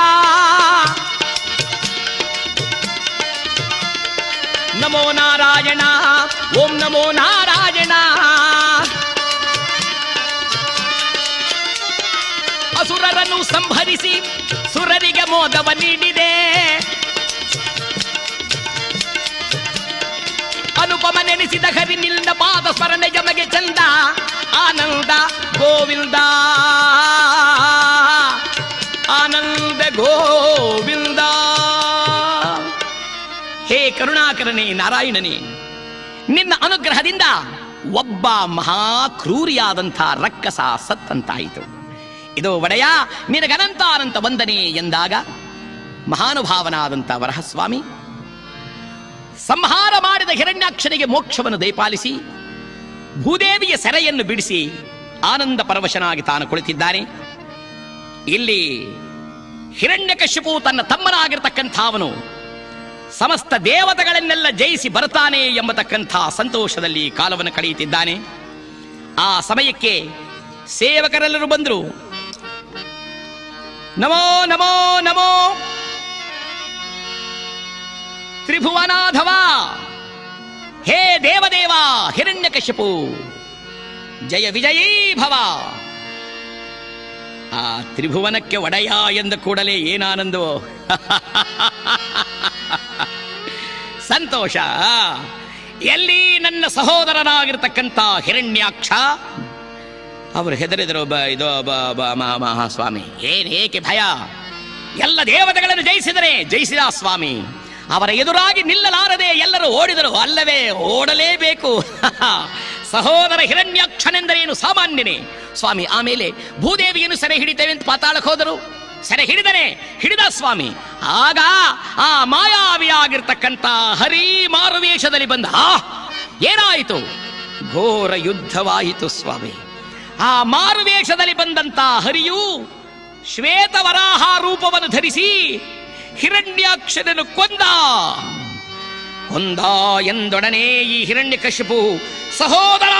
ನಮೋ ನಾರಾಯಣ, ಓಂ ನಮೋ ನಾರಾಯಣ. ಅಸುರರನ್ನು ಸಂಹರಿಸಿ ಸುರರಿಗೆ ಮೋದವ ನೀಡಿದೆ, ಅನುಪಮ ನೆನೆಸಿದ ಹರಿ ನಿಲ್ದ ಪಾದ ಸ್ಮರಣೆ ಜಮಗೆ ಚಂದ, ಆನಂದ ಗೋವಿಂದ, ಆನಂದ ಗೋವಿಂದ. ಹೇ ಕರುಣಾಕರನೇ ನಾರಾಯಣನೇ, ನಿನ್ನ ಅನುಗ್ರಹದಿಂದ ಒಬ್ಬ ಮಹಾಕ್ರೂರಿಯಾದಂಥ ರಕ್ಕಸ ಸತ್ತಂತಾಯಿತು. ಇದು ಒಡೆಯ ನಿನಗನಂತ ಅನಂತ ವಂದನೆ ಎಂದಾಗ ಮಹಾನುಭಾವನಾದಂಥ ವರಹಸ್ವಾಮಿ ಸಂಹಾರ ಮಾಡಿದ ಹಿರಣ್ಯಾಕ್ಷನಿಗೆ ಮೋಕ್ಷವನ್ನು ದಯಪಾಲಿಸಿ ಭೂದೇವಿಯ ಸೆರೆಯನ್ನು ಬಿಡಿಸಿ ಆನಂದ ಪರವಶನಾಗಿ ತಾನು ಕುಳಿತಿದ್ದಾನೆ. ಇಲ್ಲಿ ಹಿರಣ್ಯಕಶಿಪು ತನ್ನ ತಮ್ಮನಾಗಿರ್ತಕ್ಕಂಥವನು ಸಮಸ್ತ ದೇವತೆಗಳನ್ನೆಲ್ಲ ಜಯಿಸಿ ಬರ್ತಾನೆ ಎಂಬತಕ್ಕಂಥ ಸಂತೋಷದಲ್ಲಿ ಕಾಲವನ್ನು ಕಳೆಯುತ್ತಿದ್ದಾನೆ. ಆ ಸಮಯಕ್ಕೆ ಸೇವಕರೆಲ್ಲರೂ ಬಂದರು. ನಮೋ ನಮೋ ನಮೋ ತ್ರಿಭುವನಾಧವ, ಹೇ ದೇವದೇವ ಹಿರಣ್ಯಕಶಿಪು, ಜಯ ವಿಜಯೀ ಭವ. ಆ ತ್ರಿಭುವನಕ್ಕೆ ಒಡೆಯ ಎಂದ ಕೂಡಲೇ ಏನಾನಂದವೋ, ಸಂತೋಷ. ಎಲ್ಲಿ ನನ್ನ ಸಹೋದರನಾಗಿರ್ತಕ್ಕಂಥ ಹಿರಣ್ಯಾಕ್ಷ, ಅವರು ಹೆದರಿದರು. ಸ್ವಾಮಿ, ಏಕೆ ಭಯ? ಎಲ್ಲ ದೇವತೆಗಳನ್ನು ಜಯಿಸಿದ ಸ್ವಾಮಿ. ಅವರ ಎದುರಾಗಿ ನಿಲ್ಲಲಾರದೆ ಎಲ್ಲರೂ ಓಡಿದರು. ಅಲ್ಲವೇ, ಓಡಲೇಬೇಕು. ಸಹೋದರ ಹಿರಣ್ಯಾಕ್ಷನೆಂದರೇನು ಸಾಮಾನ್ಯನೇ ಸ್ವಾಮಿ. ಆಮೇಲೆ ಭೂದೇವಿಯನ್ನು ಸೆರೆ ಹಿಡಿತೇವೆ ಅಂತ ಪಾತಾಳಕ್ಕೆ ಹೋದರು. ಸೆರೆ ಹಿಡಿದ ಸ್ವಾಮಿ. ಆಗ ಆ ಮಾಯಾವಿಯಾಗಿರ್ತಕ್ಕಂಥ ಹರಿ ಮಾರುವೇಷದಲ್ಲಿ ಬಂದ. ಏನಾಯಿತು? ಘೋರ ಯುದ್ಧವಾಯಿತು ಸ್ವಾಮಿ. ಆ ಮಾರುವೇಷದಲ್ಲಿ ಬಂದಂತ ಹರಿಯು ಶ್ವೇತವರಾಹ ರೂಪವನ್ನು ಧರಿಸಿ ಹಿರಣ್ಯಾಕ್ಷನನ್ನು ಕೊಂದ ಎಂದೊಡನೆ ಈ ಹಿರಣ್ಯಕಶಿಪು, ಸಹೋದರ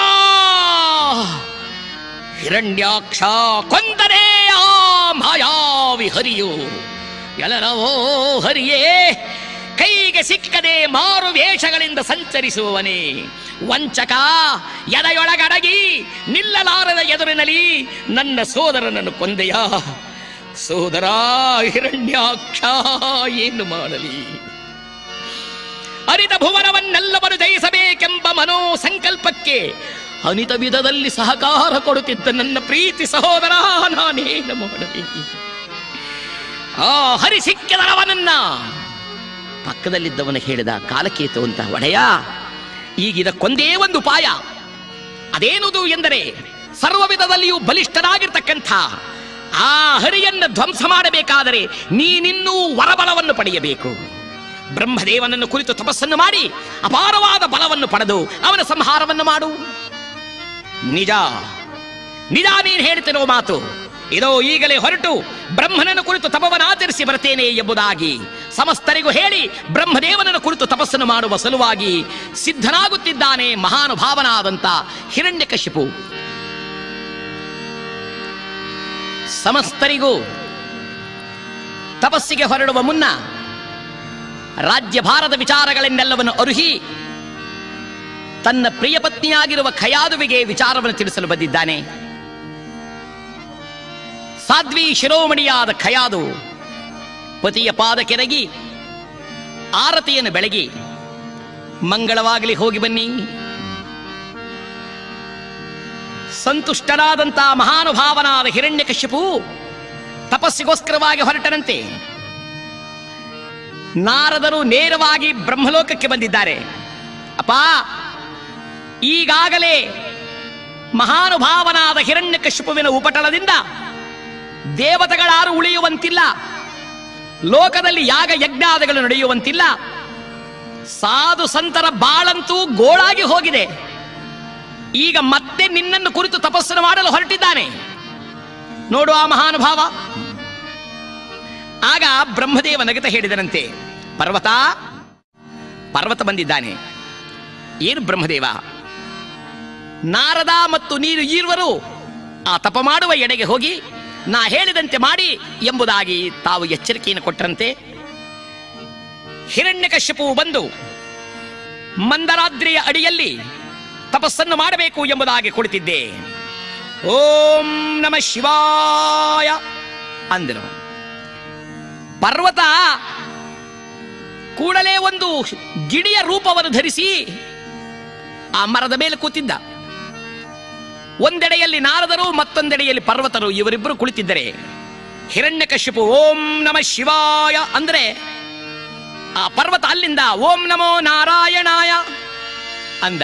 ಹಿರಣ್ಯಾಕ್ಷ ಕೊಂದನೇ ಆ ಮಾಯಾವಿ ಹರಿಯು. ಎಲ್ಲರವೋ ಹರಿಯೇ, ಕೈಗೆ ಸಿಕ್ಕದೆ ಮಾರು ವೇಷಗಳಿಂದ ಸಂಚರಿಸುವವನೇ, ವಂಚಕ, ಎದೆಯೊಳಗಡಗಿ ನಿಲ್ಲಲಾರದ ಎದುರಿನಲ್ಲಿ ನನ್ನ ಸೋದರನನ್ನು ಕೊಂದೆಯ. ಸೋದರ ಹಿರಣ್ಯಾಕ್ಷ, ಏನು ಮಾಡಲಿ? ಅರಿತ ಭುವನವನ್ನೆಲ್ಲವನ್ನು ಜಯಿಸಬೇಕೆಂಬ ಮನೋ ಸಂಕಲ್ಪಕ್ಕೆ ಅನಿತ ವಿಧದಲ್ಲಿ ಸಹಕಾರ ಕೊಡುತ್ತಿದ್ದ ನನ್ನ ಪ್ರೀತಿ ಸಹೋದರ, ನಾನೇನು ಮಾಡಲಿ? ಆ ಹರಿ ಸಿಕ್ಕಿದವನನ್ನ ಪಕ್ಕದಲ್ಲಿದ್ದವನು ಹೇಳಿದ, ಕಾಲಕೇತು ಅಂತ, ಒಡೆಯ, ಈಗಿದಕ್ಕೊಂದೇ ಒಂದು ಉಪಾಯ. ಅದೇನುದು ಎಂದರೆ, ಸರ್ವ ವಿಧದಲ್ಲಿಯೂ ಬಲಿಷ್ಠರಾಗಿರ್ತಕ್ಕಂಥ ಆ ಹರಿಯನ್ನು ಧ್ವಂಸ ಮಾಡಬೇಕಾದರೆ ನೀನಿನ್ನೂ ವರಬಲವನ್ನು ಪಡೆಯಬೇಕು. ಬ್ರಹ್ಮದೇವನನ್ನು ಕುರಿತು ತಪಸ್ಸನ್ನು ಮಾಡಿ ಅಪಾರವಾದ ಬಲವನ್ನು ಪಡೆದು ಅವನ ಸಂಹಾರವನ್ನು ಮಾಡು. ನಿಜ ನೀನು ಹೇಳ್ತಿರೋ ಮಾತು ಇದೋ ಈಗಲೇ ಹೊರಟು ಬ್ರಹ್ಮನನ್ನು ಕುರಿತು ತಪವನ್ನಾಚರಿಸಿ ಬರ್ತೇನೆ ಎಂಬುದಾಗಿ ಸಮಸ್ತರಿಗೂ ಹೇಳಿ ಬ್ರಹ್ಮದೇವನನ್ನು ಕುರಿತು ತಪಸ್ಸನ್ನು ಮಾಡುವ ಸಲುವಾಗಿ ಸಿದ್ಧನಾಗುತ್ತಿದ್ದಾನೆ ಮಹಾನುಭಾವನಾದಂತ ಹಿರಣ್ಯಕಶಿಪು. ಸಮಸ್ತರಿಗೂ ತಪಸ್ಸಿಗೆ ಹೊರಡುವ ಮುನ್ನ ರಾಜ್ಯಭಾರದ ವಿಚಾರಗಳನ್ನೆಲ್ಲವನ್ನು ಅರುಹಿ ತನ್ನ ಪ್ರಿಯ ಪತ್ನಿಯಾಗಿರುವ ಖಯಾದುವಿಗೆ ವಿಚಾರವನ್ನು ತಿಳಿಸಲು ಬಂದಿದ್ದಾನೆ. ಸಾಧ್ವಿ ಶಿರೋಮಣಿಯಾದ ಖಯಾದು ಪತಿಯ ಪಾದ ಕೆರಗಿ ಆರತಿಯನ್ನು ಬೆಳಗಿ, ಮಂಗಳವಾಗಲಿ, ಹೋಗಿ ಬನ್ನಿ. ಸಂತುಷ್ಟನಾದಂತಹ ಮಹಾನುಭಾವನಾದ ಹಿರಣ್ಯಕಶಿಪು ತಪಸ್ಸಿಗೋಸ್ಕರವಾಗಿ ಹೊರಟನಂತೆ. ನಾರದರು ನೇರವಾಗಿ ಬ್ರಹ್ಮಲೋಕಕ್ಕೆ ಬಂದಿದ್ದಾರೆ. ಅಪ್ಪ, ಈಗಾಗಲೇ ಮಹಾನುಭಾವನಾದ ಹಿರಣ್ಯಕಶಿಪುವಿನ ಉಪಟಳದಿಂದ ದೇವತೆಗಳಾರು ಉಳಿಯುವಂತಿಲ್ಲ, ಲೋಕದಲ್ಲಿ ಯಾಗ ಯಜ್ಞಾದಿಗಳು ನಡೆಯುವಂತಿಲ್ಲ, ಸಾಧು ಸಂತರ ಬಾಳಂತೂ ಗೋಳಾಗಿ ಹೋಗಿದೆ. ಈಗ ಮತ್ತೆ ನಿನ್ನನ್ನು ಕುರಿತು ತಪಸ್ಸನ್ನು ಮಾಡಲು ಹೊರಟಿದ್ದಾನೆ ನೋಡು ಆ ಮಹಾನುಭಾವ. ಆಗ ಬ್ರಹ್ಮದೇವ ನಗತ ಹೇಳಿದನಂತೆ, ಪರ್ವತ ಬಂದಿದ್ದಾನೆ. ಏನು ಬ್ರಹ್ಮದೇವ? ನಾರದ ಮತ್ತು ನೀನು ಈರ್ವರು ಆ ತಪ ಮಾಡುವ ಎಡೆಗೆ ಹೋಗಿ ನಾ ಹೇಳಿದಂತೆ ಮಾಡಿ ಎಂಬುದಾಗಿ ತಾವು ಎಚ್ಚರಿಕೆಯನ್ನು ಕೊಟ್ಟರಂತೆ. ಹಿರಣ್ಯಕಶ್ಯಪು ಬಂದು ಮಂದರಾದ್ರಿಯ ಅಡಿಯಲ್ಲಿ ತಪಸ್ಸನ್ನು ಮಾಡಬೇಕು ಎಂಬುದಾಗಿ ಕುಳಿತಿದ್ದೆ. ಓಂ ನಮಃ ಶಿವಾಯ ಅಂದರು. ಪರ್ವತ ಕೂಡಲೇ ಒಂದು ಗಿಳಿಯ ರೂಪವನ್ನು ಧರಿಸಿ ಆ ಮರದ ಮೇಲೆ ಕೂತಿದ್ದ. ಒಂದೆಡೆಯಲ್ಲಿ ನಾರದರು, ಮತ್ತೊಂದೆಡೆಯಲ್ಲಿ ಪರ್ವತರು, ಇವರಿಬ್ಬರು ಕುಳಿತಿದ್ದರೆ ಹಿರಣ್ಯಕಶ್ಯಪು ಓಂ ನಮಃ ಶಿವಾಯ ಅಂದ್ರೆ ಆ ಪರ್ವತ ಅಲ್ಲಿಂದ ಓಂ ನಮೋ ನಾರಾಯಣಾಯ ಅಂದ.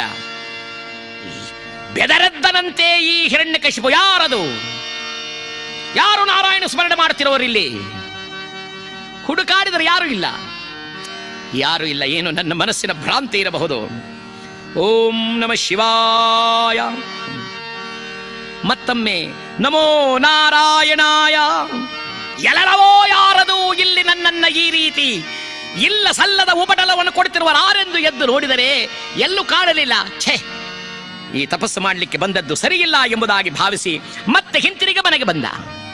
ಬೆದರದ್ದನಂತೆ ಈ ಹಿರಣ್ಯಕಶಿಪು, ಯಾರದು? ಯಾರು ನಾರಾಯಣ ಸ್ಮರಣೆ ಮಾಡ್ತಿರೋರಿಲ್ಲಿ? ಹುಡುಕಾಡಿದರೆ ಯಾರು ಇಲ್ಲ. ಏನು ನನ್ನ ಮನಸ್ಸಿನ ಭ್ರಾಂತಿ ಇರಬಹುದು. ಓಂ ನಮಃ ಶಿವಾಯ, ಮತ್ತೊಮ್ಮೆ ನಮೋ ನಾರಾಯಣಾಯ. ಎಲ್ಲರವೋ ಯಾರದು ಇಲ್ಲಿ ನನ್ನನ್ನ ಈ ರೀತಿ ಇಲ್ಲ ಸಲ್ಲದ ಉಪಟಳವನ್ನು ಕೊಡ್ತಿರುವರಾರೆಂದು ಎದ್ದು ನೋಡಿದರೆ ಎಲ್ಲೂ ಕಾಣಲಿಲ್ಲ. ಛೇ, ಈ ತಪಸ್ಸು ಮಾಡಲಿಕ್ಕೆ ಬಂದದ್ದು ಸರಿಯಿಲ್ಲ ಎಂಬುದಾಗಿ ಭಾವಿಸಿ ಮತ್ತೆ ಹಿಂತಿರುಗಿ ಮನೆಗೆ ಬಂದ.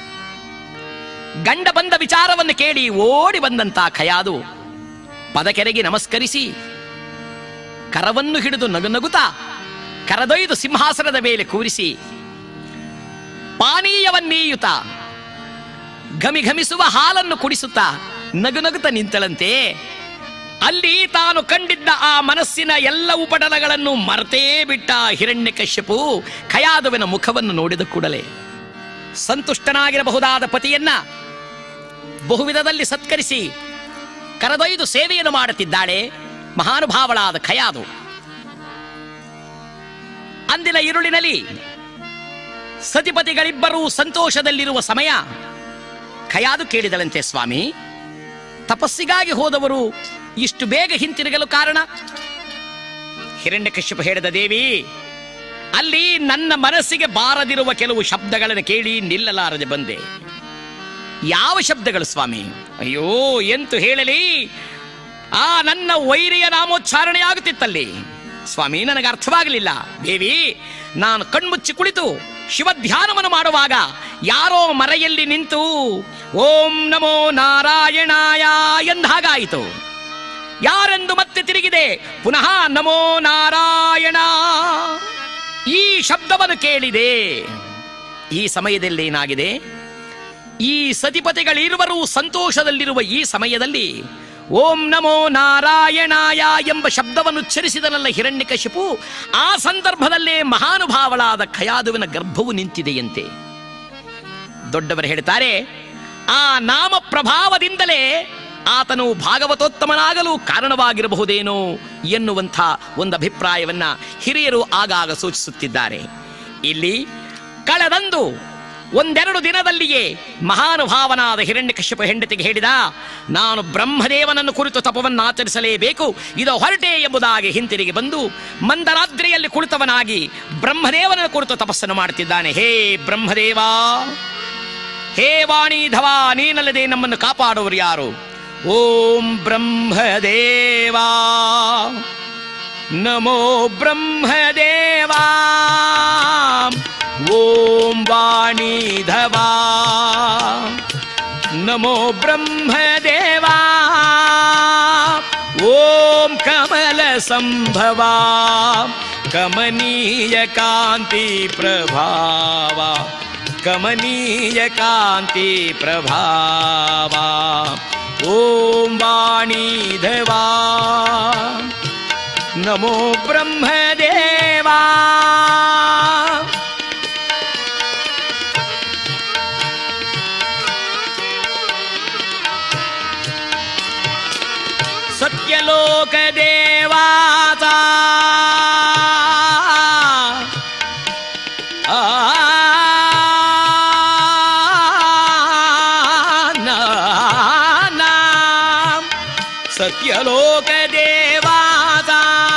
ಗಂಡ ಬಂದ ವಿಚಾರವನ್ನು ಕೇಳಿ ಓಡಿ ಬಂದಂತ ಖಯಾದು ಪದಕೆರೆಗೆ ನಮಸ್ಕರಿಸಿ ಕರವನ್ನು ಹಿಡಿದು ನಗುತ್ತಾ ಕರದೊಯ್ದು ಸಿಂಹಾಸನದ ಮೇಲೆ ಕೂರಿಸಿ ಪಾನೀಯವನ್ನೀಯುತ್ತ ಘಮಿಘಮಿಸುವ ಹಾಲನ್ನು ಕುಡಿಸುತ್ತಾ ನಗುತ್ತಾ ನಿಂತಳಂತೆ. ಅಲ್ಲಿ ತಾನು ಕಂಡಿದ್ದ ಆ ಮನಸ್ಸಿನ ಎಲ್ಲ ಉಪಟಳಗಳನ್ನು ಮರೆತೇ ಬಿಟ್ಟ ಹಿರಣ್ಯಕಶ್ಯಪು ಖಯಾದುವಿನ ಮುಖವನ್ನು ನೋಡಿದ ಕೂಡಲೇ ಸಂತುಷ್ಟನಾಗಿರಬಹುದಾದ ಪತಿಯನ್ನ ಬಹುವಿಧದಲ್ಲಿ ಸತ್ಕರಿಸಿ ಕರೆದೊಯ್ದು ಸೇವೆಯನ್ನು ಮಾಡುತ್ತಿದ್ದಾಳೆ ಮಹಾನುಭಾವಳಾದ ಖಯಾದು. ಅಂದಿನ ഇരുಳಿನಲ್ಲಿ ಸತಿಪತಿಗಳಿಬ್ಬರೂ ಸಂತೋಷದಲ್ಲಿರುವ ಸಮಯ ಖಯಾದು ಕೇಳಿದಳಂತೆ, ಸ್ವಾಮಿ, ತಪಸ್ಸಿಗಾಗಿ ಹೋದವರು ಇಷ್ಟು ಬೇಗ ಹಿಂತಿರುಗಲು ಕಾರಣ? ಹಿರಣ್ಯಕಶ್ಯಪ ಹೇಳಿದ, ದೇವಿ, ಅಲ್ಲಿ ನನ್ನ ಮನಸ್ಸಿಗೆ ಬಾರದಿರುವ ಕೆಲವು ಶಬ್ದಗಳನ್ನು ಕೇಳಿ ನಿಲ್ಲಲಾರದೆ ಬಂದೆ. ಯಾವ ಶಬ್ದಗಳು ಸ್ವಾಮಿ? ಅಯ್ಯೋ, ಎಂತು ಹೇಳಲಿ, ಆ ನನ್ನ ವೈರಿಯ ನಾಮೋಚ್ಚಾರಣೆ ಆಗುತ್ತಿತ್ತಲ್ಲಿ ಸ್ವಾಮಿ, ನನಗೆ ಅರ್ಥವಾಗಲಿಲ್ಲ. ದೇವಿ, ನಾನು ಕಣ್ಮುಚ್ಚಿ ಕುಳಿತು ಶಿವಧ್ಯಾನವನ್ನು ಮಾಡುವಾಗ ಯಾರೋ ಮರೆಯಲ್ಲಿ ನಿಂತು ಓಂ ನಮೋ ನಾರಾಯಣಾಯ ಎಂದಾಗಾಯಿತು. ಯಾರೆಂದು ಮತ್ತೆ ತಿರುಗಿದೆ, ಪುನಃ ನಮೋ ನಾರಾಯಣ ಈ ಶಬ್ದವನ್ನು ಕೇಳಿದೆ. ಈ ಸಮಯದಲ್ಲಿ ಏನಾಗಿದೆ, ಈ ಸತಿಪತಿಗಳಿರುವರು ಸಂತೋಷದಲ್ಲಿರುವ ಈ ಸಮಯದಲ್ಲಿ ಓಂ ನಮೋ ನಾರಾಯಣಾಯ ಎಂಬ ಶಬ್ದವನ್ನು ಉಚ್ಚರಿಸಿದನಲ್ಲ ಹಿರಣ್ಯಕಶಿಪು, ಆ ಸಂದರ್ಭದಲ್ಲೇ ಮಹಾನುಭಾವಳಾದ ಖಯಾದುವಿನ ಗರ್ಭವು ನಿಂತಿದೆಯಂತೆ. ದೊಡ್ಡವರು ಹೇಳ್ತಾರೆ, ಆ ನಾಮ ಪ್ರಭಾವದಿಂದಲೇ ಆತನು ಭಾಗವತೋತ್ತಮನಾಗಲು ಕಾರಣವಾಗಿರಬಹುದೇನೋ ಎನ್ನುವಂಥ ಒಂದು ಅಭಿಪ್ರಾಯವನ್ನ ಹಿರಿಯರು ಆಗಾಗ ಸೂಚಿಸುತ್ತಿದ್ದಾರೆ. ಇಲ್ಲಿ ಕಳೆದಂದು ಒಂದೆರಡು ದಿನದಲ್ಲಿಯೇ ಮಹಾನುಭಾವನಾದ ಹಿರಣ್ಯಕಶ್ಯಪ ಹೆಂಡತಿಗೆ ಹೇಳಿದ, ನಾನು ಬ್ರಹ್ಮದೇವನನ್ನು ಕುರಿತು ತಪವನ್ನು ಆಚರಿಸಲೇಬೇಕು, ಇದು ಹೊರಟೆ ಎಂಬುದಾಗಿ ಹಿಂತಿರುಗಿ ಬಂದು ಮಂದರಾದ್ರಿಯಲ್ಲಿ ಕುಳಿತವನಾಗಿ ಬ್ರಹ್ಮದೇವನ ಕುರಿತು ತಪಸ್ಸನ್ನು ಮಾಡುತ್ತಿದ್ದಾನೆ. ಹೇ ಬ್ರಹ್ಮದೇವ, ಹೇ ವಾಣಿಧವ, ನೀನಲ್ಲದೆ ನಮ್ಮನ್ನು ಕಾಪಾಡುವರು ಯಾರು? ಓಂ ಬ್ರಹ್ಮದೇವಾ ನಮೋ ಬ್ರಹ್ಮದೇವಾ, ಓಂ ವಾಣಿಧವಾ ನಮೋ ಬ್ರಹ್ಮದೇವಾ, ಓಂ ಕಮಲ ಸಂಭವ ಕಮನೀಯ ಕಾಂತಿ ಪ್ರಭಾವ ಕಮನೀಯ ಕಾಂತಿ ಪ್ರಭಾವ, ಓಂ ವಾಣಿಧವಾ ನಮೋ ಬ್ರಹ್ಮದೇವಾ. ಸತ್ಯಲೋಕ ದೇವಾತ ಸತ್ಯಲೋಕ ದೇವಾತ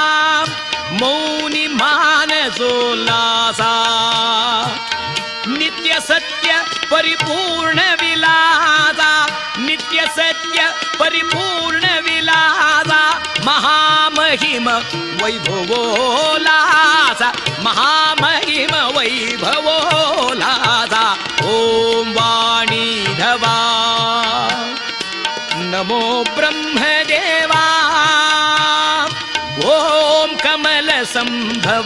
ಮೌನಿ ಮಾನಸೋಲ್ಲಾಸ ನಿತ್ಯ ಸತ್ಯ ಪರಿಪೂರ್ಣ ವಿಲಾಸ ನಿತ್ಯ ಸತ್ಯ ಪರಿಪೂರ್ಣ ವಿಲಾಸ ಮಹಾಮಹಿಮ ವೈಭವೋಲ್ಲಾಸ ಮಹಾಮಹಿಮ ವೈಭವೋಲ್ಲಾಸ. ಓಂ ವಾಣಿಧವಾ ನಮೋ ಬ್ರಹ್ಮದೇವಾ, ಓಂ ಕಮಲ ಸಂಭವ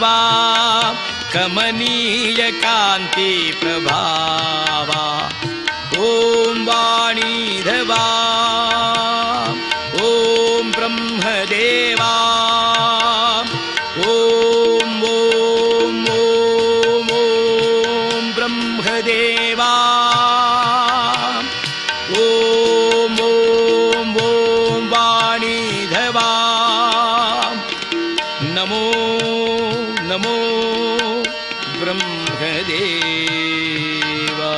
ಕಮನೀಯ ಕಾಂತಿ ಪ್ರಭಾವ, ಓಂ ವಾಣಿಧವಾ ಓಂ ಬ್ರಹ್ಮದೇವಾ, ಓಂ ಓಂ ಓಂ ಓಂ ಬ್ರಹ್ಮದೇವಾ, ಓಂ ಓಂ ಓಂ ವಾಣಿಧವಾ ನಮೋ ನಮೋ ಬ್ರಹ್ಮದೇವಾ.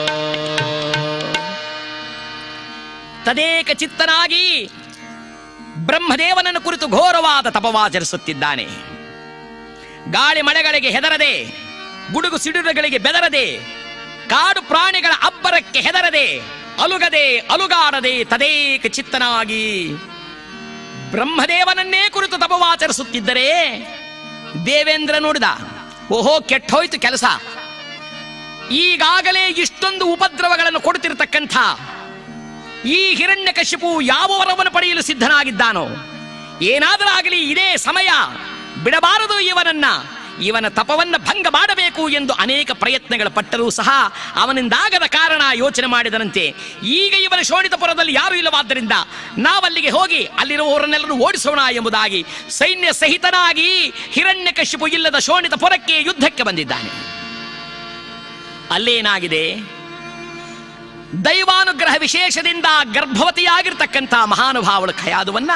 ತದೇಕ ಚಿತ್ತನಾಗಿ ಬ್ರಹ್ಮದೇವನನ್ನು ಕುರಿತು ಘೋರವಾದ ತಪವಾಚರಿಸುತ್ತಿದ್ದಾನೆ. ಗಾಳಿ ಮಳೆಗಳಿಗೆ ಹೆದರದೆ, ಗುಡುಗು ಸಿಡಿಲುಗಳಿಗೆ ಬೆದರದೆ, ಕಾಡು ಪ್ರಾಣಿಗಳ ಅಬ್ಬರಕ್ಕೆ ಹೆದರದೆ, ಅಲುಗದೆ ಅಲುಗಾಡದೆ ತದೇಕ ಚಿತ್ತನಾಗಿ ಬ್ರಹ್ಮದೇವನನ್ನೇ ಕುರಿತು ತಪವಾಚರಿಸುತ್ತಿದ್ದರೆ ದೇವೇಂದ್ರ ನೋಡಿದ, ಓಹೋ, ಕೆಟ್ಟೋಯ್ತು ಕೆಲಸ. ಈಗಾಗಲೇ ಇಷ್ಟೊಂದು ಉಪದ್ರವಗಳನ್ನು ಕೊಡುತ್ತಿರತಕ್ಕಂಥ ಈ ಹಿರಣ್ಯಕಶಿಪು ಯಾವ ವರವನ್ನು ಪಡೆಯಲು ಸಿದ್ಧನಾಗಿದ್ದಾನೋ, ಏನಾದರಾಗಲಿ ಇದೇ ಸಮಯ, ಬಿಡಬಾರದು ಇವನನ್ನ. ಇವನ ತಪವನ್ನು ಭಂಗ ಮಾಡಬೇಕು ಎಂದು ಅನೇಕ ಪ್ರಯತ್ನಗಳು ಪಟ್ಟರೂ ಸಹ ಅವನಿಂದಾಗದ ಕಾರಣ ಯೋಚನೆ ಮಾಡಿದರಂತೆ, ಈಗ ಇವನ ಶೋಣಿತಪುರದಲ್ಲಿ ಯಾರೂ ಇಲ್ಲವಾದ್ದರಿಂದ ನಾವಲ್ಲಿಗೆ ಹೋಗಿ ಅಲ್ಲಿರುವವರನ್ನೆಲ್ಲರೂ ಓಡಿಸೋಣ ಎಂಬುದಾಗಿ ಸೈನ್ಯ ಸಹಿತನಾಗಿ ಹಿರಣ್ಯಕಶಿಪು ಇಲ್ಲದ ಶೋಣಿತಪುರಕ್ಕೆ ಯುದ್ಧಕ್ಕೆ ಬಂದಿದ್ದಾನೆ. ಅಲ್ಲೇನಾಗಿದೆ, ದೈವಾನುಗ್ರಹ ವಿಶೇಷದಿಂದ ಗರ್ಭವತಿಯಾಗಿರ್ತಕ್ಕಂಥ ಮಹಾನುಭಾವಳು ಖಯಾದುವನ್ನ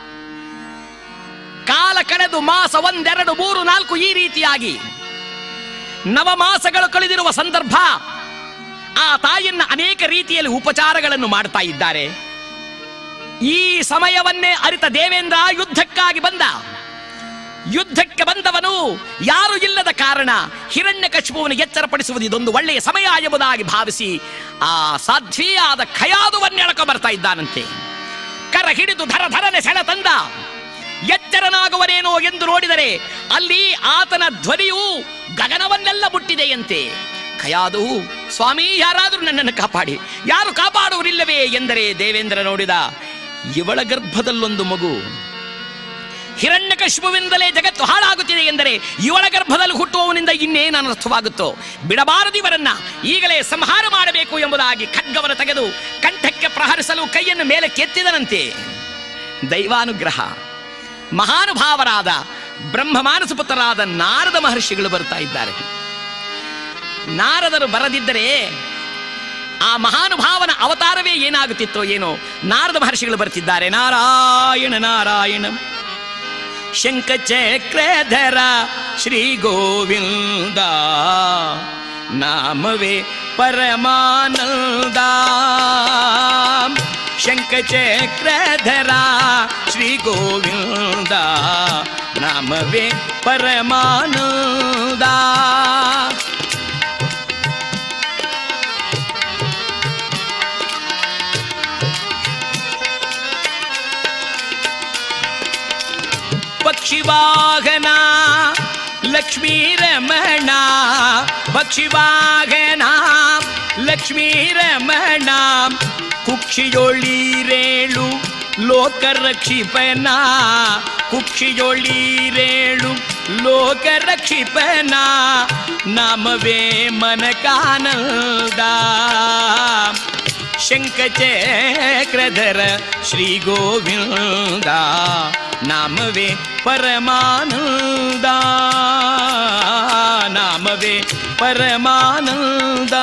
ಕಾಲ ಕಳೆದು ಮಾಸ 1, 2, 3, 4 ಈ ರೀತಿಯಾಗಿ ನವಮಾಸಗಳು ಕಳೆದಿರುವ ಸಂದರ್ಭ, ಆ ತಾಯಿಯನ್ನ ಅನೇಕ ರೀತಿಯಲ್ಲಿ ಉಪಚಾರಗಳನ್ನು ಮಾಡ್ತಾ ಇದ್ದಾರೆ. ಈ ಸಮಯವನ್ನೇ ಅರಿತ ದೇವೇಂದ್ರ ಯುದ್ಧಕ್ಕಾಗಿ ಬಂದ. ಯುದ್ಧಕ್ಕೆ ಬಂದವನು ಯಾರು ಇಲ್ಲದ ಕಾರಣ ಹಿರಣ್ಯಕಶಿಪುವನ್ನು ಎಚ್ಚರಪಡಿಸುವುದು ಇದೊಂದು ಒಳ್ಳೆಯ ಸಮಯ ಎಂಬುದಾಗಿ ಭಾವಿಸಿ ಆ ಸಾಧ್ವಿಯಾದ ಖಯಾದುವನ್ನು ಎಳಕ ಬರ್ತಾ ಇದ್ದಾನಂತೆ. ಕರ ಹಿಡಿದು ಧರನೆ ಸೆಳ ತಂದ. ಎಚ್ಚರನಾಗುವನೇನೋ ಎಂದು ನೋಡಿದರೆ ಅಲ್ಲಿ ಆತನ ಧ್ವನಿಯು ಗಗನವನ್ನೆಲ್ಲ ಮುಟ್ಟಿದೆಯಂತೆ. ಖಯಾದು, ಸ್ವಾಮಿ ಯಾರಾದರೂ ನನ್ನನ್ನು ಕಾಪಾಡಿ, ಯಾರು ಕಾಪಾಡುವರಿಲ್ಲವೇ ಎಂದರೆ ದೇವೇಂದ್ರ ನೋಡಿದ, ಇವಳ ಗರ್ಭದಲ್ಲೊಂದು ಮಗು. ಹಿರಣ್ಯಕಶಿಪುವಿಂದಲೇ ಜಗತ್ತು ಹಾಳಾಗುತ್ತಿದೆ ಎಂದರೆ ಇವಳ ಗರ್ಭದಲ್ಲಿ ಹುಟ್ಟುವವನಿಂದ ಇನ್ನೇನು ಅನರ್ಥವಾಗುತ್ತೋ, ಬಿಡಬಾರದು ಇವರನ್ನ, ಈಗಲೇ ಸಂಹಾರ ಮಾಡಬೇಕು ಎಂಬುದಾಗಿ ಖಡ್ಗವನ್ನು ತೆಗೆದು ಕಂಠಕ್ಕೆ ಪ್ರಹರಿಸಲು ಕೈಯನ್ನು ಮೇಲೆ ಕೆತ್ತಿದನಂತೆ. ದೈವಾನುಗ್ರಹ, ಮಹಾನುಭಾವರಾದ ಬ್ರಹ್ಮ ಮಾನಸಪುತ್ರರಾದ ನಾರದ ಮಹರ್ಷಿಗಳು ಬರ್ತಾ ಇದ್ದಾರೆ. ನಾರದರು ಬರದಿದ್ದರೆ ಆ ಮಹಾನುಭಾವನ ಅವತಾರವೇ ಏನಾಗುತ್ತಿತ್ತೋ ಏನೋ. ನಾರದ ಮಹರ್ಷಿಗಳು ಬರ್ತಿದ್ದಾರೆ. ನಾರಾಯಣ ನಾರಾಯಣ ಶಂಖಚಕ್ರಧರ ಶ್ರೀ ಗೋವಿಂದ ನಾಮವೇ ಪರಮಾನಂದ. ಶಂಖಚಕ್ರಧರ ಶ್ರೀ ಗೋವಿಂದ ನಾಮವೇ ಪರಮಾನಂದ. ಪಕ್ಷಿವಾಹನ ಲಕ್ಷ್ಮೀ ರಮಣ, ಪಕ್ಷಿವಾಹನ ಲಕ್ಷ್ಮೀ ರಮಣ, ಕುಕ್ಷಿಯೊಳಿರೇಳು ಲೋಕರಕ್ಷಿಪನ, ಕುಕ್ಷಿಯೊಳಿರೇಳು ಲೋಕರಕ್ಷಿಪನ, ನಾಮವೇ ಮನಕಾನಂದ. ಶಂಖಚಕ್ರಧರ ಶ್ರೀ ಗೋವಿಂದ ನಾಮವೇ ಪರಮಾನಂದ, ನಾಮವೇ ಪರಮಾನಂದ.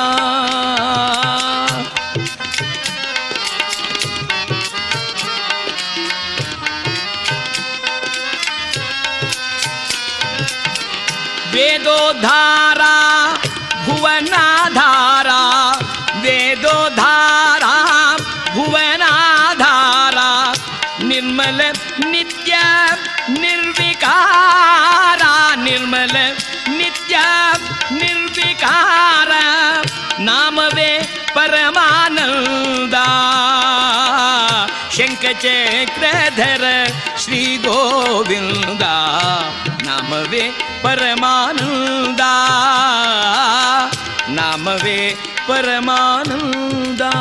ವೇದೋದ್ಧಾರ ಭುವನಾಧಾರ, ವೇದೋದ್ಧಾರ ಭುವನಾಧಾರ, ನಿರ್ಮಲ ನಿತ್ಯ ನಿರ್ವಿಕಾರ, ನಿರ್ಮಲ ನಿತ್ಯ ನಿರ್ವಿಕಾರ, ನಾಮವೇ ಪರಮಾನಂದ. ಶಂಖಚಕ್ರಧರ ಶ್ರೀ ಗೋವಿಂದ ನಾಮವೇ ಪರಮಾನಂದ, ನಾಮವೇ ಪರಮಾನಂದ.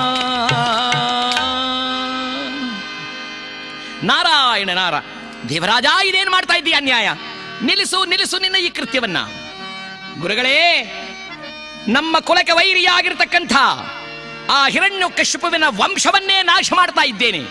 ನಾರಾಯಣ ನಾರ, ದೇವರಾಜ ಇದೇನು ಮಾಡ್ತಾ ಇದ್ದೀಯ ಅನ್ಯಾಯ, ನಿಲ್ಲಿಸು ನಿಲ್ಲಿಸು ನಿನ್ನ ಈ ಕೃತ್ಯವನ್ನ. ಗುರುಗಳೇ, ನಮ್ಮ ಕುಲಕ್ಕೆ ವೈರಿಯಾಗಿರ್ತಕ್ಕಂಥ ಆ ಹಿರಣ್ಯಕಶಿಪುವಿನ ವಂಶವನ್ನೇ ನಾಶ ಮಾಡ್ತಾ ಇದ್ದೇನೆ.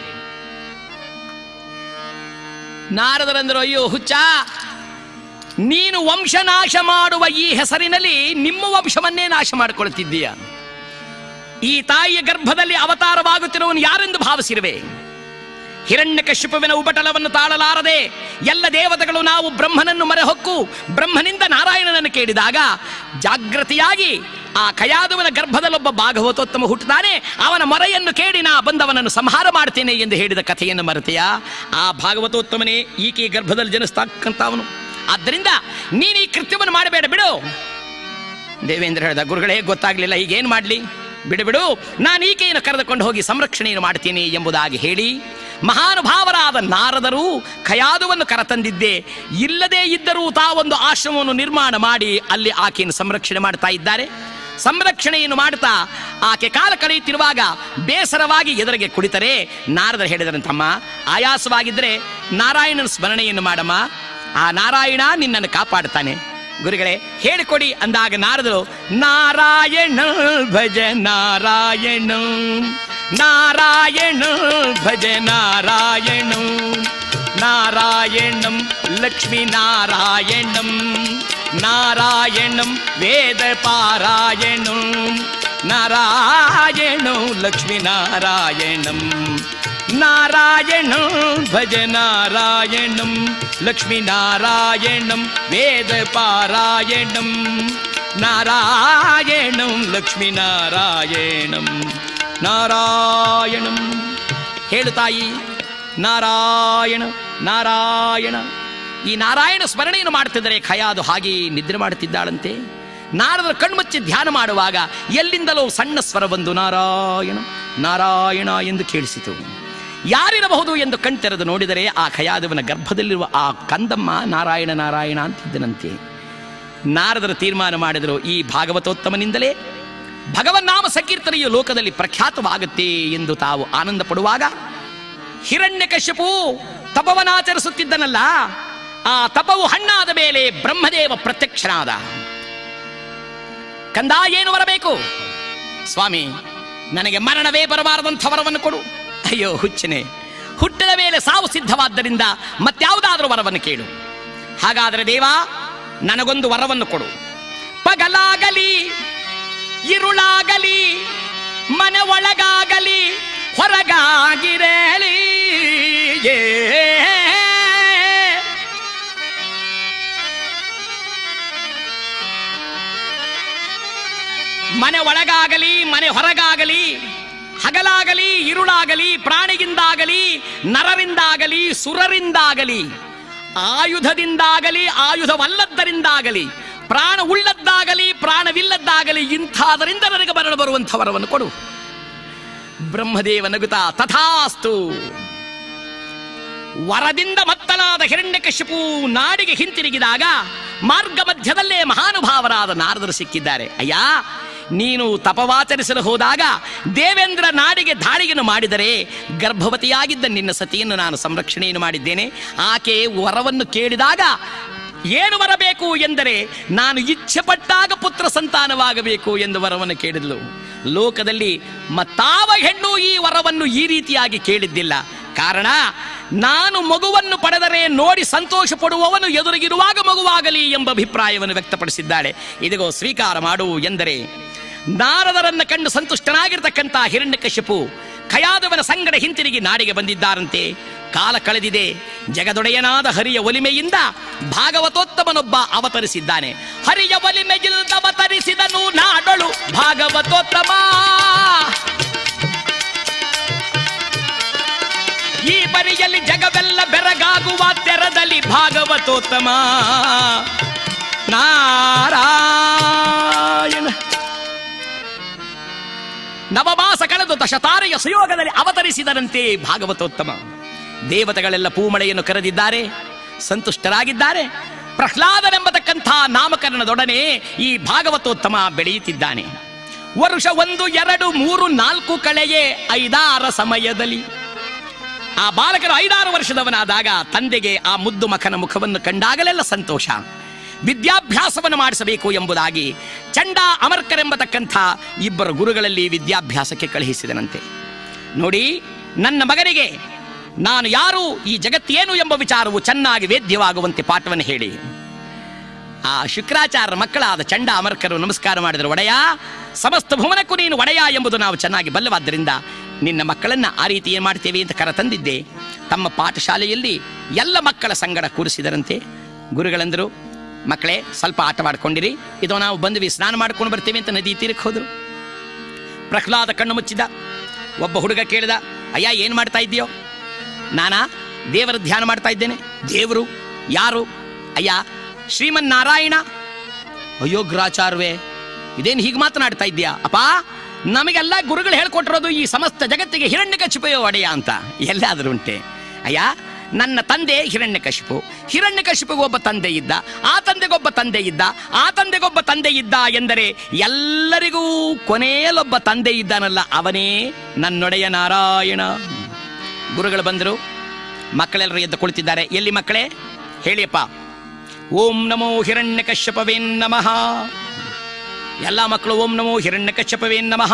ನಾರದರಂದರು, ಅಯ್ಯೋ ಹುಚ್ಚ, ನೀನು ವಂಶನಾಶ ಮಾಡುವ ಈ ಹೆಸರಿನಲ್ಲಿ ನಿಮ್ಮ ವಂಶವನ್ನೇ ನಾಶ ಮಾಡಿಕೊಳ್ತಿದ್ದೀಯ. ಈ ತಾಯಿಯ ಗರ್ಭದಲ್ಲಿ ಅವತಾರವಾಗುತ್ತಿರುವನು ಯಾರೆಂದು ಭಾವಿಸಿರುವೆ? ಹಿರಣ್ಯಕಶಿಪುವಿನ ಉಪಟಳವನ್ನು ತಾಳಲಾರದೆ ಎಲ್ಲ ದೇವತೆಗಳು ನಾವು ಬ್ರಹ್ಮನನ್ನು ಮರೆಹೊಕ್ಕು ಬ್ರಹ್ಮನಿಂದ ನಾರಾಯಣನನ್ನು ಕೇಳಿದಾಗ ಜಾಗೃತಿಯಾಗಿ ಆ ಖಯಾದುವನ ಗರ್ಭದಲ್ಲೊಬ್ಬ ಭಾಗವತೋತ್ತಮ ಹುಟ್ಟುತ್ತಾನೆ, ಅವನ ಮೊರೆಯನ್ನು ಕೇಳಿ ನಾ ಬಂದವನನ್ನು ಸಂಹಾರ ಮಾಡ್ತೇನೆ ಎಂದು ಹೇಳಿದ ಕಥೆಯನ್ನು ಮರೆತೆಯಾ? ಆ ಭಾಗವತೋತ್ತಮನೇ ಈಕೆ ಗರ್ಭದಲ್ಲಿ ಜನಿಸ್ತಕ್ಕಂಥವನು. ಆದ್ದರಿಂದ ನೀನು ಈ ಕೃತ್ಯವನ್ನು ಮಾಡಬೇಡ, ಬಿಡು. ದೇವೇಂದ್ರ ಹೇಳಿದ, ಗುರುಗಳೇ ಗೊತ್ತಾಗ್ಲಿಲ್ಲ, ಈಗೇನು ಮಾಡಲಿ, ಬಿಡು ಬಿಡು, ನಾನು ಈಕೆಯನ್ನು ಕರೆದುಕೊಂಡು ಹೋಗಿ ಸಂರಕ್ಷಣೆಯನ್ನು ಮಾಡ್ತೀನಿ ಎಂಬುದಾಗಿ ಹೇಳಿ ಮಹಾನುಭಾವರಾದ ನಾರದರು ಖಯಾದುವನ್ನು ಕರೆತಂದಿದ್ದೆ. ಇಲ್ಲದೇ ಇದ್ದರೂ ತಾವೊಂದು ಆಶ್ರಮವನ್ನು ನಿರ್ಮಾಣ ಮಾಡಿ ಅಲ್ಲಿ ಆಕೆಯನ್ನು ಸಂರಕ್ಷಣೆ ಮಾಡ್ತಾ ಇದ್ದಾರೆ. ಸಂರಕ್ಷಣೆಯನ್ನು ಮಾಡ್ತಾ ಆಕೆ ಕಾಲ ಕಳೆಯುತ್ತಿರುವಾಗ ಬೇಸರವಾಗಿ ಎದುರಿಗೆ ಕುಳಿತರೆ ನಾರದರು ಹೇಳಿದರಂತಮ್ಮ, ಆಯಾಸವಾಗಿದ್ದರೆ ನಾರಾಯಣನ ಸ್ಮರಣೆಯನ್ನು ಮಾಡಮ್ಮ, ಆ ನಾರಾಯಣ ನಿನ್ನನ್ನು ಕಾಪಾಡ್ತಾನೆ. ಗುರುಗಳೇ ಹೇಳಿಕೊಡಿ ಅಂದಾಗ ನಾರದರು ನಾರಾಯಣ ಭಜ ನಾರಾಯಣ ನಾರಾಯಣ ಭಜ ನಾರಾಯಣ ನಾರಾಯಣಂ ಲಕ್ಷ್ಮೀ ನಾರಾಯಣಂ ನಾರಾಯಣಂ ವೇದ ಪಾರಾಯಣಂ ನಾರಾಯಣೋ ಲಕ್ಷ್ಮೀ ನಾರಾಯಣಂ ನಾರಾಯಣಂ ಭಜ ನಾರಾಯಣಂ ಲಕ್ಷ್ಮೀ ನಾರಾಯಣಂ ವೇದ ಪಾರಾಯಣಂ ನಾರಾಯಣಂ ಲಕ್ಷ್ಮೀ ನಾರಾಯಣಂ ನಾರಾಯಣಂ. ಹೇಳು ತಾಯಿ, ನಾರಾಯಣ ನಾರಾಯಣ. ಈ ನಾರಾಯಣ ಸ್ಮರಣೆಯನ್ನು ಮಾಡುತ್ತಿದ್ದರೆ ಖಯಾದು ಹಾಗೆ ನಿದ್ರೆ ಮಾಡುತ್ತಿದ್ದಾಳಂತೆ. ನಾರದರು ಕಣ್ಮುಚ್ಚಿ ಧ್ಯಾನ ಮಾಡುವಾಗ ಎಲ್ಲಿಂದಲೋ ಸಣ್ಣ ಸ್ವರ ಬಂದು ನಾರಾಯಣ ನಾರಾಯಣ ಎಂದು ಕೇಳಿಸಿತು. ಯಾರಿರಬಹುದು ಎಂದು ಕಣ್ತೆರೆದು ನೋಡಿದರೆ ಆ ಖಯಾದುವನ ಗರ್ಭದಲ್ಲಿರುವ ಆ ಕಂದಮ್ಮ ನಾರಾಯಣ ನಾರಾಯಣ ಅಂತಿದ್ದನಂತೆ. ನಾರದರು ತೀರ್ಮಾನ ಮಾಡಿದರು, ಈ ಭಾಗವತೋತ್ತಮನಿಂದಲೇ ಭಗವನ್ನಾಮ ಸಂಕೀರ್ತನೆಯು ಲೋಕದಲ್ಲಿ ಪ್ರಖ್ಯಾತವಾಗುತ್ತೆ ಎಂದು ತಾವು ಆನಂದ ಪಡುವಾಗ ಹಿರಣ್ಯಕಶ್ಯಪು ತಪವನಾಚರಿಸುತ್ತಿದ್ದನಲ್ಲ, ಆ ತಪವು ಹಣ್ಣಾದ ಮೇಲೆ ಬ್ರಹ್ಮದೇವ ಪ್ರತ್ಯಕ್ಷನಾದ. ಕಂದ, ಏನು ಬರಬೇಕು? ಸ್ವಾಮಿ, ನನಗೆ ಮರಣವೇ ಬರಬಾರದಂಥ ವರವನ್ನು ಕೊಡು. ಅಯ್ಯೋ ಹುಚ್ಚನೆ, ಹುಟ್ಟಿದ ಮೇಲೆ ಸಾವು ಸಿದ್ಧವಾದ್ದರಿಂದ ಮತ್ಯಾವುದಾದ್ರೂ ವರವನ್ನು ಕೇಳು. ಹಾಗಾದರೆ ದೇವ, ನನಗೊಂದು ವರವನ್ನು ಕೊಡು. ಪಗಲಾಗಲಿ ಇರುಳಾಗಲಿ ಮನೆ ಒಳಗಾಗಲಿ ಹೊರಗಾಗಿರೇಳಿ ಮನೆ ಒಳಗಾಗಲಿ ಮನೆ ಹೊರಗಾಗಲಿ, ಹಗಲಾಗಲಿ ಇರುಳಾಗಲಿ, ಪ್ರಾಣಿಯಿಂದಾಗಲಿ ನರರಿಂದಾಗಲಿ ಸುರರಿಂದಾಗಲಿ, ಆಯುಧದಿಂದಾಗಲಿ ಆಯುಧವಲ್ಲದ್ದರಿಂದಾಗಲಿ, ಪ್ರಾಣ ಉಳ್ಳದ್ದಾಗಲಿ ಪ್ರಾಣವಿಲ್ಲದ್ದಾಗಲಿ, ಇಂಥದರಿಂದ ನನಗೆ ಮರಣ ಬರುವಂಥ ವರವನ್ನು ಕೊಡು. ಬ್ರಹ್ಮದೇವ ನಗುತ್ತಾ ತಥಾಸ್ತು. ವರದಿಂದ ಮತ್ತನಾದ ಹಿರಣ್ಯಕಶ್ಯಪು ನಾಡಿಗೆ ಹಿಂತಿರುಗಿದಾಗ ಮಾರ್ಗ ಮಧ್ಯದಲ್ಲೇ ಮಹಾನುಭಾವರಾದ ನಾರದರು ಸಿಕ್ಕಿದ್ದಾರೆ. ಅಯ್ಯ, ನೀನು ತಪವಾಚರಿಸಲು ಹೋದಾಗ ದೇವೇಂದ್ರ ನಾಡಿಗೆ ದಾಳಿಯನ್ನು ಮಾಡಿದರೆ ಗರ್ಭವತಿಯಾಗಿದ್ದ ನಿನ್ನ ಸತಿಯನ್ನು ನಾನು ಸಂರಕ್ಷಣೆಯನ್ನು ಮಾಡಿದ್ದೇನೆ. ಆಕೆ ವರವನ್ನು ಕೇಳಿದಾಗ ಏನು ಬರಬೇಕು ಎಂದರೆ ನಾನು ಇಚ್ಛೆ ಪಟ್ಟಾಗ ಪುತ್ರ ಸಂತಾನವಾಗಬೇಕು ಎಂದು ವರವನ್ನು ಕೇಳಿದ್ಲು. ಲೋಕದಲ್ಲಿ ಮತ್ತಾವ ಹೆಣ್ಣು ಈ ವರವನ್ನು ಈ ರೀತಿಯಾಗಿ ಕೇಳಿದ್ದಿಲ್ಲ. ಕಾರಣ, ನಾನು ಮಗುವನ್ನು ಪಡೆದರೆ ನೋಡಿ ಸಂತೋಷ ಪಡುವವನು ಎದುರಿಗಿರುವಾಗ ಮಗುವಾಗಲಿ ಎಂಬ ಅಭಿಪ್ರಾಯವನ್ನು ವ್ಯಕ್ತಪಡಿಸಿದ್ದಾಳೆ. ಇದಿಗೋ ಸ್ವೀಕಾರ ಮಾಡು ಎಂದರೆ ನಾರದರನ್ನು ಕಂಡು ಸಂತುಷ್ಟನಾಗಿರ್ತಕ್ಕಂಥ ಹಿರಣ್ಯಕಶ್ಯಪು ಖಯಾದವನ ಸಂಗಡ ಹಿಂತಿರುಗಿ ನಾಡಿಗೆ ಬಂದಿದ್ದಾರಂತೆ. ಕಾಲ ಕಳೆದಿದೆ. ಜಗದೊಡೆಯನಾದ ಹರಿಯ ಒಲಿಮೆಯಿಂದ ಭಾಗವತೋತ್ತಮನೊಬ್ಬ ಅವತರಿಸಿದ್ದಾನೆ. ಹರಿಯ ಒಲಿಮೆಯಿಂದ ಅವತರಿಸಿದನು ನಾಡಳು ಭಾಗವತೋತ್ತಮ. ಈ ಬರಿಯಲ್ಲಿ ಜಗವೆಲ್ಲ ಬೆರಗಾಗುವ ತೆರದಲ್ಲಿ ಭಾಗವತೋತ್ತಮ ನಾರಾಯಣ. ನವಮಾಸ ಕಳೆದು ದಶತಾರೆಯ ಸುಯೋಗದಲ್ಲಿ ಅವತರಿಸಿದರಂತೆ ಭಾಗವತೋತ್ತಮ. ದೇವತೆಗಳೆಲ್ಲ ಪೂಮಳೆಯನ್ನು ಕರೆದಿದ್ದಾರೆ, ಸಂತುಷ್ಟರಾಗಿದ್ದಾರೆ. ಪ್ರಹ್ಲಾದನೆಂಬತಕ್ಕಂಥ ನಾಮಕರಣದೊಡನೆ ಈ ಭಾಗವತೋತ್ತಮ ಬೆಳೆಯುತ್ತಿದ್ದಾನೆ. ವರುಷ 1, 2, 3, 4 ಕಳೆಯೇ 5 ಸಮಯದಲ್ಲಿ ಆ ಬಾಲಕರು 5-6 ವರ್ಷದವನಾದಾಗ ತಂದೆಗೆ ಆ ಮುದ್ದು ಮಖನ ಮುಖವನ್ನು ಕಂಡಾಗಲೆಲ್ಲ ಸಂತೋಷ. ವಿದ್ಯಾಭ್ಯಾಸವನ್ನು ಮಾಡಿಸಬೇಕು ಎಂಬುದಾಗಿ ಚಂಡ ಅಮರ್ಕರೆಂಬತಕ್ಕಂಥ ಇಬ್ಬರು ಗುರುಗಳಲ್ಲಿ ವಿದ್ಯಾಭ್ಯಾಸಕ್ಕೆ ಕಳುಹಿಸಿದನಂತೆ. ನೋಡಿ, ನನ್ನ ಮಗನಿಗೆ ನಾನು ಯಾರು, ಈ ಜಗತ್ತೇನು ಎಂಬ ವಿಚಾರವು ಚೆನ್ನಾಗಿ ವೇದ್ಯವಾಗುವಂತೆ ಪಾಠವನ್ನು ಹೇಳಿ. ಆ ಶುಕ್ರಾಚಾರ್ಯರ ಮಕ್ಕಳಾದ ಚಂಡ ಅಮರ್ಕರು ನಮಸ್ಕಾರ ಮಾಡಿದರು. ಒಡೆಯ, ಸಮಸ್ತ ಭುವನಕ್ಕೂ ನೀನು ಒಡೆಯ ಎಂಬುದು ನಾವು ಚೆನ್ನಾಗಿ ಬಲ್ಲವಾದ್ದರಿಂದ ನಿನ್ನ ಮಕ್ಕಳನ್ನ ಆ ರೀತಿ ಏನು ಮಾಡ್ತೇವೆ ಅಂತ ಕರೆತಂದಿದ್ದೆ. ತಮ್ಮ ಪಾಠಶಾಲೆಯಲ್ಲಿ ಎಲ್ಲ ಮಕ್ಕಳ ಸಂಗಡ ಕೂರಿಸಿದರಂತೆ. ಗುರುಗಳಂದರು, ಮಕ್ಕಳೇ ಸ್ವಲ್ಪ ಆಟವಾಡ್ಕೊಂಡಿರಿ, ಇದು ನಾವು ಬಂದ್ವಿ, ಸ್ನಾನ ಮಾಡ್ಕೊಂಡು ಬರ್ತೇವೆ ಅಂತ ನದಿ ತೀರಕ್ಕೆ ಹೋದರು. ಪ್ರಹ್ಲಾದ ಕಣ್ಣು ಮುಚ್ಚಿದ. ಒಬ್ಬ ಹುಡುಗ ಕೇಳಿದ, ಅಯ್ಯ ಏನು ಮಾಡ್ತಾ ಇದ್ದೀಯೋ? ನಾನಾ ದೇವರ ಧ್ಯಾನ ಮಾಡ್ತಾ ಇದ್ದೇನೆ. ದೇವರು ಯಾರು? ಅಯ್ಯ ಶ್ರೀಮನ್ನಾರಾಯಣ. ಅಯ್ಯೋ ಗ್ರಾಚಾರ್ವೇ, ಇದೇನು ಹೀಗೆ ಮಾತನಾಡ್ತಾ ಇದ್ದೀಯಾ? ಅಪ್ಪ, ನಮಗೆಲ್ಲ ಗುರುಗಳು ಹೇಳ್ಕೊಟ್ಟಿರೋದು ಈ ಸಮಸ್ತ ಜಗತ್ತಿಗೆ ಹಿರಣ್ಯಕಶಿಪುವೇ ಒಡೆಯ ಅಂತ. ಎಲ್ಲಾದರೂ ಉಂಟೆ? ಅಯ್ಯ, ನನ್ನ ತಂದೆ ಹಿರಣ್ಯಕಶಿಪು, ಹಿರಣ್ಯಕಶಿಪುಗೆ ಒಬ್ಬ ತಂದೆ ಇದ್ದ, ಆ ತಂದೆಗೊಬ್ಬ ತಂದೆ ಇದ್ದ, ಆ ತಂದೆಗೊಬ್ಬ ತಂದೆ ಇದ್ದ ಎಂದರೆ ಎಲ್ಲರಿಗೂ ಕೊನೆಯಲ್ಲೊಬ್ಬ ತಂದೆ ಇದ್ದಾನಲ್ಲ, ಅವನೇ ನನ್ನೊಡೆಯ ನಾರಾಯಣ. ಗುರುಗಳು ಬಂದರು. ಮಕ್ಕಳೆಲ್ಲರೂ ಎದ್ದು ಕುಳಿತಿದ್ದಾರೆ. ಎಲ್ಲಿ ಮಕ್ಕಳೇ ಹೇಳಿಯಪ್ಪ? ಓಂ ನಮೋ ಹಿರಣ್ಯಕಶ್ಯಪವೇ ನಮಃ. ಎಲ್ಲ ಮಕ್ಕಳು ಓಂ ನಮೋ ಹಿರಣ್ಯಕಶ್ಯಪವೇ ನಮಃ.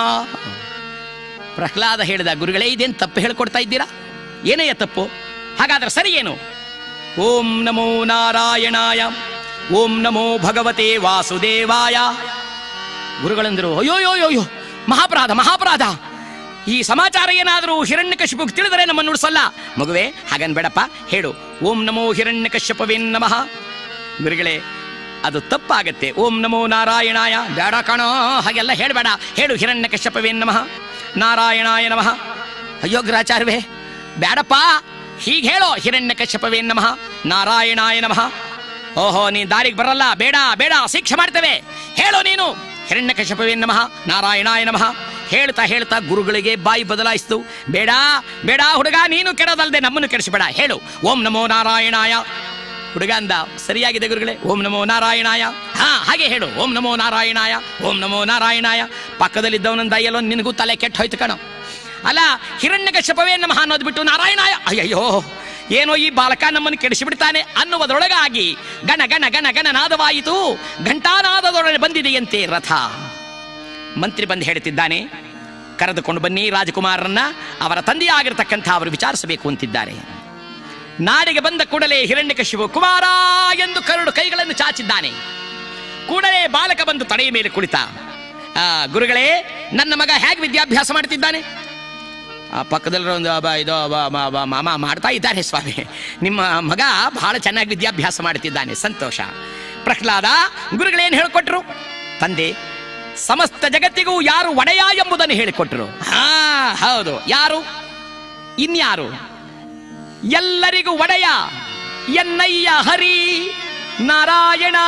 ಪ್ರಹ್ಲಾದ ಹೇಳಿದ, ಗುರುಗಳೇ ಇದೇನು ತಪ್ಪು ಹೇಳ್ಕೊಡ್ತಾ ಇದ್ದೀರಾ? ಏನಯ್ಯ ತಪ್ಪು? ಹಾಗಾದ್ರೆ ಸರಿ ಏನು? ಓಂ ನಮೋ ನಾರಾಯಣಾಯ, ಓಂ ನಮೋ ಭಗವತೆ ವಾಸುದೇವಾಯ. ಗುರುಗಳಂದರು, ಅಯ್ಯೋಯ್ಯೋಯ್ಯೋ, ಮಹಾಪರಾಧ ಮಹಾಪರಾಧ. ಈ ಸಮಾಚಾರ ಏನಾದರೂ ಹಿರಣ್ಯಕಶ್ಯಪಗೆ ತಿಳಿದರೆ ನಮ್ಮನ್ನು ಉಳಿಸಲ್ಲ. ಮಗುವೆ ಹಾಗನ್ಬೇಡಪ್ಪ, ಹೇಳು ಓಂ ನಮೋ ಹಿರಣ್ಯಕಶ್ಯಪವೇ ನಮಃ. ಗುರುಗಳೇ ಅದು ತಪ್ಪಾಗತ್ತೆ. ಓಂ ನಮೋ ನಾರಾಯಣಾಯ ಬೇಡ ಕಣೋ, ಹಾಗೆಲ್ಲ ಹೇಳಬೇಡ. ಹೇಳು ಹಿರಣ್ಯಕಶ್ಯಪವೇ ನಮಃ, ನಾರಾಯಣಾಯ ನಮಃ. ಅಯ್ಯೋ ಗ್ರಾಚಾರ್ಯವೇ ಬೇಡಪ್ಪ, ಹೀಗೆ ಹೇಳೋ, ಹಿರಣ್ಯಕಶ್ಯಪವೇ ನಮಃ, ನಾರಾಯಣಾಯ ನಮಃ. ಓಹೋ, ನೀನ್ ದಾರಿಗೆ ಬರಲ್ಲ, ಬೇಡ ಬೇಡ, ಶಿಕ್ಷೆ ಮಾಡ್ತೇವೆ. ಹೇಳೋ ನೀನು ಹಿರಣ್ಯಕಶ್ಯಪವೇ ನಮಃ, ನಾರಾಯಣಾಯ ನಮಃ. ಹೇಳ್ತಾ ಹೇಳ್ತಾ ಗುರುಗಳಿಗೆ ಬಾಯಿ ಬದಲಾಯಿಸ್ತು. ಬೇಡ ಬೇಡ ಹುಡುಗ, ನೀನು ಕೆಡದಲ್ದೆ ನಮ್ಮನ್ನು ಕೆಡಿಸಬೇಡ, ಹೇಳು ಓಂ ನಮೋ ನಾರಾಯಣಾಯ. ಹುಡುಗ ಅಂದ, ಸರಿಯಾಗಿದೆ ಗುರುಗಳೇ, ಓಂ ನಮೋ ನಾರಾಯಣಾಯ. ಹಾ ಹಾಗೆ ಹೇಳು, ಓಂ ನಮೋ ನಾರಾಯಣಾಯ, ಓಂ ನಮೋ ನಾರಾಯಣಾಯ. ಪಕ್ಕದಲ್ಲಿದ್ದವನಂದ, ಎಲ್ಲೋ ನಿನಗೂ ತಲೆ ಕೆಟ್ಟ ಹೋಯ್ತು ಕಣೋ. ಅಲ್ಲ, ಹಿರಣ್ಯಕಶ್ಯಪವೇ ನಮಃ ಅನ್ನೋದು ಬಿಟ್ಟು ನಾರಾಯಣಾಯ, ಅಯ್ಯಯ್ಯೋ ಏನೋ ಈ ಬಾಲಕ ನಮ್ಮನ್ನು ಕೆಡಿಸಿಬಿಡ್ತಾನೆ ಅನ್ನುವುದರೊಳಗಾಗಿ ಗಣ ಗಣ ಗಣ ಗಣನಾದವಾಯಿತು. ಘಂಟಾನಾದದೊಡನೆ ಬಂದಿದೆಯಂತೆ ರಥ. ಮಂತ್ರಿ ಬಂದು ಹೇಳುತ್ತಿದ್ದಾನೆ, ಕರೆದುಕೊಂಡು ಬನ್ನಿ ರಾಜಕುಮಾರರನ್ನ, ಅವರ ತಂದೆಯಾಗಿರ್ತಕ್ಕಂಥ ಅವರು ವಿಚಾರಿಸಬೇಕು ಅಂತಿದ್ದಾರೆ. ನಾಡಿಗೆ ಬಂದ ಕೂಡಲೇ ಹಿರಣ್ಯಕಶಿಪು ಕುಮಾರ ಎಂದು ಕರುಡು ಕೈಗಳನ್ನು ಚಾಚಿದ್ದಾನೆ. ಕೂಡಲೇ ಬಾಲಕ ಬಂದು ತಡೆಯ ಮೇಲೆ ಕುಳಿತ. ಗುರುಗಳೇ, ನನ್ನ ಮಗ ಹೇಗೆ ವಿದ್ಯಾಭ್ಯಾಸ ಮಾಡ್ತಿದ್ದಾನೆ? ಪಕ್ಕದಲ್ಲಿ ಒಂದು ಮಾಮ ಮಾಡ್ತಾ ಇದ್ದಾರೆ ಸ್ವಾಮಿ, ನಿಮ್ಮ ಮಗ ಬಹಳ ಚೆನ್ನಾಗಿ ವಿದ್ಯಾಭ್ಯಾಸ ಮಾಡ್ತಿದ್ದಾನೆ, ಸಂತೋಷ. ಪ್ರಹ್ಲಾದ, ಗುರುಗಳೇನು ಹೇಳಿಕೊಟ್ರು? ತಂದೆ, ಸಮಸ್ತ ಜಗತ್ತಿಗೂ ಯಾರು ಒಡೆಯ ಎಂಬುದನ್ನು ಹೇಳಿಕೊಟ್ರು. ಹೌದು, ಯಾರು? ಇನ್ಯಾರು? ಎಲ್ಲರಿಗೂ ಒಡೆಯ ಎನ್ನಯ್ಯ ಹರಿ ನಾರಾಯಣ.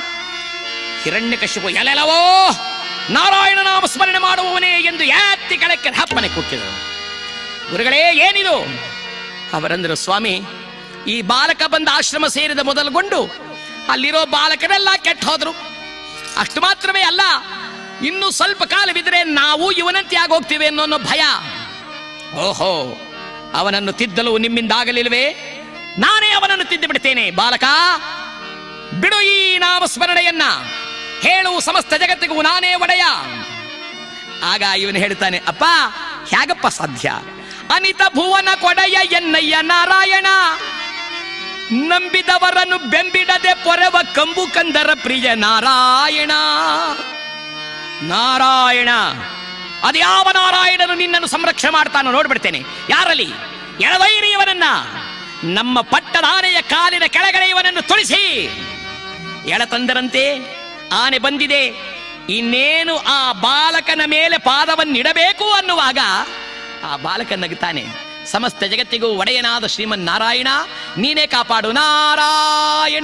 ಹಿರಣ್ಯಕಶಿಪು ಎಲ್ಲೆಲ್ಲವೋ ನಾರಾಯಣ ನಾಮ ಸ್ಮರಣೆ ಮಾಡುವವನೇ ಎಂದು ಎತ್ತಿ ಕೆಳಕ್ಕೆ ಹಪ್ಪನೆ ಕೂತಿದರು. ಗುರುಗಳೇ ಏನಿದು? ಅವರಂದರು, ಸ್ವಾಮಿ, ಈ ಬಾಲಕ ಬಂದ ಆಶ್ರಮ ಸೇರಿದ ಮೊದಲುಗೊಂಡು ಅಲ್ಲಿರೋ ಬಾಲಕರೆಲ್ಲ ಕೆಟ್ಟ ಹೋದ್ರು. ಅಷ್ಟು ಮಾತ್ರವೇ ಅಲ್ಲ, ಇನ್ನು ಸ್ವಲ್ಪ ಕಾಲವಿದ್ರೆ ನಾವು ಇವನಂತೆ ಆಗೋಗ್ತೀವಿ ಅನ್ನೋ ಭಯ. ಓಹೋ, ಅವನನ್ನು ತಿದ್ದಲು ನಿಮ್ಮಿಂದಾಗಲಿಲ್ವೇ? ನಾನೇ ಅವನನ್ನು ತಿದ್ದು ಬಿಡ್ತೇನೆ. ಬಾಲಕ, ಬಿಡು ಈ ನಾಮಸ್ಮರಣೆಯನ್ನ, ಹೇಳು ಸಮಸ್ತ ಜಗತ್ತಿಗೂ ನಾನೇ ಒಡೆಯ. ಆಗ ಇವನು ಹೇಳ್ತಾನೆ, ಅಪ್ಪ ಹೇಗಪ್ಪ ಸಾಧ್ಯ? ಅನಿತ ಭುವನ ಕೊಡೆಯ ಎನ್ನಯ್ಯ ನಾರಾಯಣ, ನಂಬಿದವರನ್ನು ಬೆಂಬಿಡದೆ ಪೊರೆವ ಕಂಬು ಕಂದರ ಪ್ರಿಯ ನಾರಾಯಣ. ನಾರಾಯಣ, ಅದ್ಯಾವ ನಾರಾಯಣನು ನಿನ್ನನ್ನು ಸಂರಕ್ಷಣೆ ಮಾಡ್ತಾನೋ ನೋಡ್ಬಿಡ್ತೇನೆ. ಯಾರಲ್ಲಿ? ಎಳವೈರಿ ಇವನನ್ನ. ನಮ್ಮ ಪಟ್ಟದ ಆನೆಯ ಕಾಲಿನ ಕೆಳಗಡೆ ಇವನನ್ನು ತುಳಿಸಿ ಎಳತಂದರಂತೆ. ಆನೆ ಬಂದಿದೆ, ಇನ್ನೇನು ಆ ಬಾಲಕನ ಮೇಲೆ ಪಾದವನ್ನಿಡಬೇಕು ಅನ್ನುವಾಗ ಆ ಬಾಲಕ ನಗುತ್ತಾನೆ. ಸಮಸ್ತ ಜಗತ್ತಿಗೂ ಒಡೆಯನಾದ ಶ್ರೀಮನ್ ನಾರಾಯಣ, ನೀನೇ ಕಾಪಾಡು ನಾರಾಯಣ.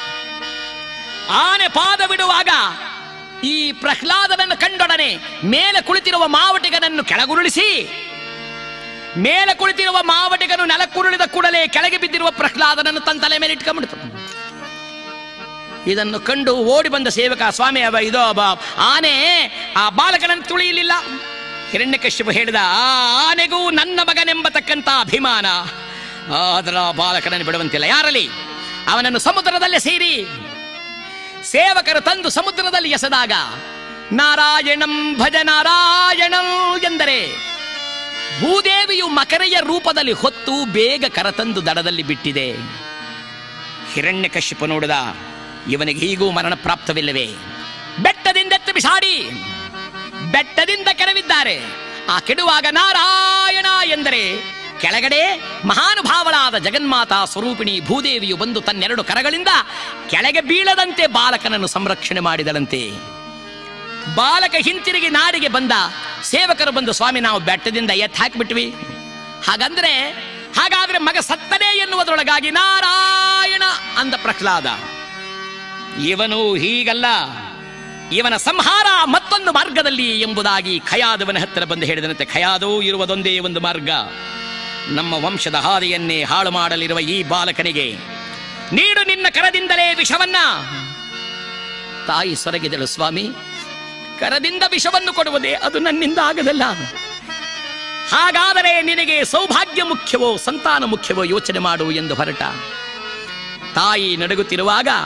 ಆನೆ ಪಾದ ಬಿಡುವಾಗ ಈ ಪ್ರಹ್ಲಾದನನ್ನು ಕಂಡೊಡನೆ ಮೇಲೆ ಕುಳಿತಿರುವ ಮಾವಟಿಗನನ್ನು ಕೆಳಗುರುಳಿಸಿ, ಮೇಲೆ ಕುಳಿತಿರುವ ಮಾವಟಿಗನು ನೆಲಕ್ಕುರುಳಿದ ಕೂಡಲೇ ಕೆಳಗೆ ಬಿದ್ದಿರುವ ಪ್ರಹ್ಲಾದನನ್ನು ತನ್ನ ತಲೆ ಮೇಲೆ ಇಟ್ಕೊಂಡ್ಬಿಡ್ತು. ಇದನ್ನು ಕಂಡು ಓಡಿ ಬಂದ ಸೇವಕ, ಸ್ವಾಮಿ ಇದು ಆನೆ ಆ ಬಾಲಕನನ್ನು ತುಳಿಯಲಿಲ್ಲ. ಹಿರಣ್ಯಕಶ್ಯಪ ಹೇಳಿದ, ಆ ಆನೆಗೂ ನನ್ನ ಮಗನೆಂಬತಕ್ಕಂಥ ಅಭಿಮಾನ, ಅದರ ಬಾಲಕನನ್ನು ಬಿಡುವಂತಿಲ್ಲ. ಯಾರಲ್ಲಿ? ಅವನನ್ನು ಸಮುದ್ರದಲ್ಲೇ ಸೇರಿ ಸೇವಕರು ತಂದು ಸಮುದ್ರದಲ್ಲಿ ಎಸೆದಾಗ ನಾರಾಯಣಂ ಭಜ ನಾರಾಯಣಂ ಎಂದರೆ ಭೂದೇವಿಯು ಮಕರೆಯ ರೂಪದಲ್ಲಿ ಹೊತ್ತು ಬೇಗ ಕರತಂದು ದಡದಲ್ಲಿ ಬಿಟ್ಟಿದೆ. ಹಿರಣ್ಯಕಶ್ಯಪ ನೋಡಿದ, ಇವನಿಗೆ ಹೀಗೂ ಮರಣ ಪ್ರಾಪ್ತವಿಲ್ಲವೇ? ಬೆಟ್ಟದಿಂದೆತ್ತು ಬಿಸಾಡಿ ಬೆಟ್ಟದಿಂದ ಕೆಡವಿದ್ದಾರೆ. ಆ ಕೆಡುವಾಗ ನಾರಾಯಣ ಎಂದರೆ ಕೆಳಗಡೆ ಮಹಾನುಭಾವಳಾದ ಜಗನ್ಮಾತಾ ಸ್ವರೂಪಿಣಿ ಭೂದೇವಿಯು ಬಂದು ತನ್ನೆರಡು ಕರಗಳಿಂದ ಕೆಳಗೆ ಬೀಳದಂತೆ ಬಾಲಕನನ್ನು ಸಂರಕ್ಷಣೆ ಮಾಡಿದಳಂತೆ. ಬಾಲಕ ಹಿಂತಿರುಗಿ ನಾಡಿಗೆ ಬಂದ. ಸೇವಕರು ಬಂದು, ಸ್ವಾಮಿ ನಾವು ಬೆಟ್ಟದಿಂದ ಎತ್ತಿ ಹಾಕಿಬಿಟ್ವಿ. ಹಾಗಾದ್ರೆ ಮಗ ಸತ್ತನೇ ಎನ್ನುವುದರೊಳಗಾಗಿ ನಾರಾಯಣ ಅಂದ ಪ್ರಹ್ಲಾದ. ಇವನು ಹೀಗಲ್ಲ, ಇವನ ಸಂಹಾರ ಮತ್ತೊಂದು ಮಾರ್ಗದಲ್ಲಿ ಎಂಬುದಾಗಿ ಖಯಾದವನ ಹತ್ತಿರ ಬಂದು ಹೇಳಿದನಂತೆ. ಖಯಾದೂ ಇರುವುದೊಂದೇ ಒಂದು ಮಾರ್ಗ, ನಮ್ಮ ವಂಶದ ಹಾದಿಯನ್ನೇ ಹಾಳು ಮಾಡಲಿರುವ ಈ ಬಾಲಕನಿಗೆ ನೀಡು ನಿನ್ನ ಕರದಿಂದಲೇ ವಿಷವನ್ನ. ತಾಯಿ ಸೊರಗಿದಳು, ಸ್ವಾಮಿ ಕರದಿಂದ ವಿಷವನ್ನು ಕೊಡುವುದೇ ಅದು ನನ್ನಿಂದ ಆಗದಲ್ಲ. ಹಾಗಾದರೆ ನಿನಗೆ ಸೌಭಾಗ್ಯ ಮುಖ್ಯವೋ ಸಂತಾನ ಮುಖ್ಯವೋ ಯೋಚನೆ ಮಾಡು ಎಂದು ಹೊರಟ. ತಾಯಿ ನಡುಗುತ್ತಿರುವಾಗ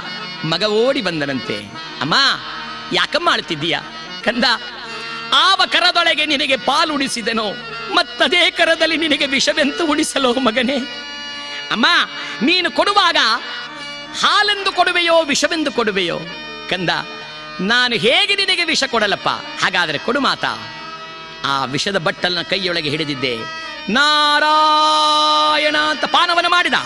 ಮಗ ಓಡಿ ಬಂದನಂತೆ. ಅಮ್ಮ, ಯಾಕಮ್ಮ ಆಳ್ತಿದ್ದೀಯ ಕಂದ? ಆವ ಕರದೊಳಗೆ ನಿನಗೆ ಪಾಲುಣಿಸಿದೆನೋ, ಮತ್ತದೇ ಕರದಲ್ಲಿ ನಿನಗೆ ವಿಷವೆಂತು ಉಣಿಸಲೋ ಮಗನೇ? ಅಮ್ಮ, ನೀನು ಕೊಡುವಾಗ ಹಾಲೆಂದು ಕೊಡುವೆಯೋ ವಿಷವೆಂದು ಕೊಡುವೆಯೋ? ಕಂದ, ನಾನು ಹೇಗೆ ನಿನಗೆ ವಿಷ ಕೊಡಲಪ್ಪ? ಹಾಗಾದರೆ ಕೊಡು ಮಾತಾ. ಆ ವಿಷದ ಬಟ್ಟಲನ್ನ ಕೈಯೊಳಗೆ ಹಿಡಿದಿದ್ದೆ. ನಾರಾಯಣ ಅಂತ ಪಾನವನ್ನು ಮಾಡಿದ.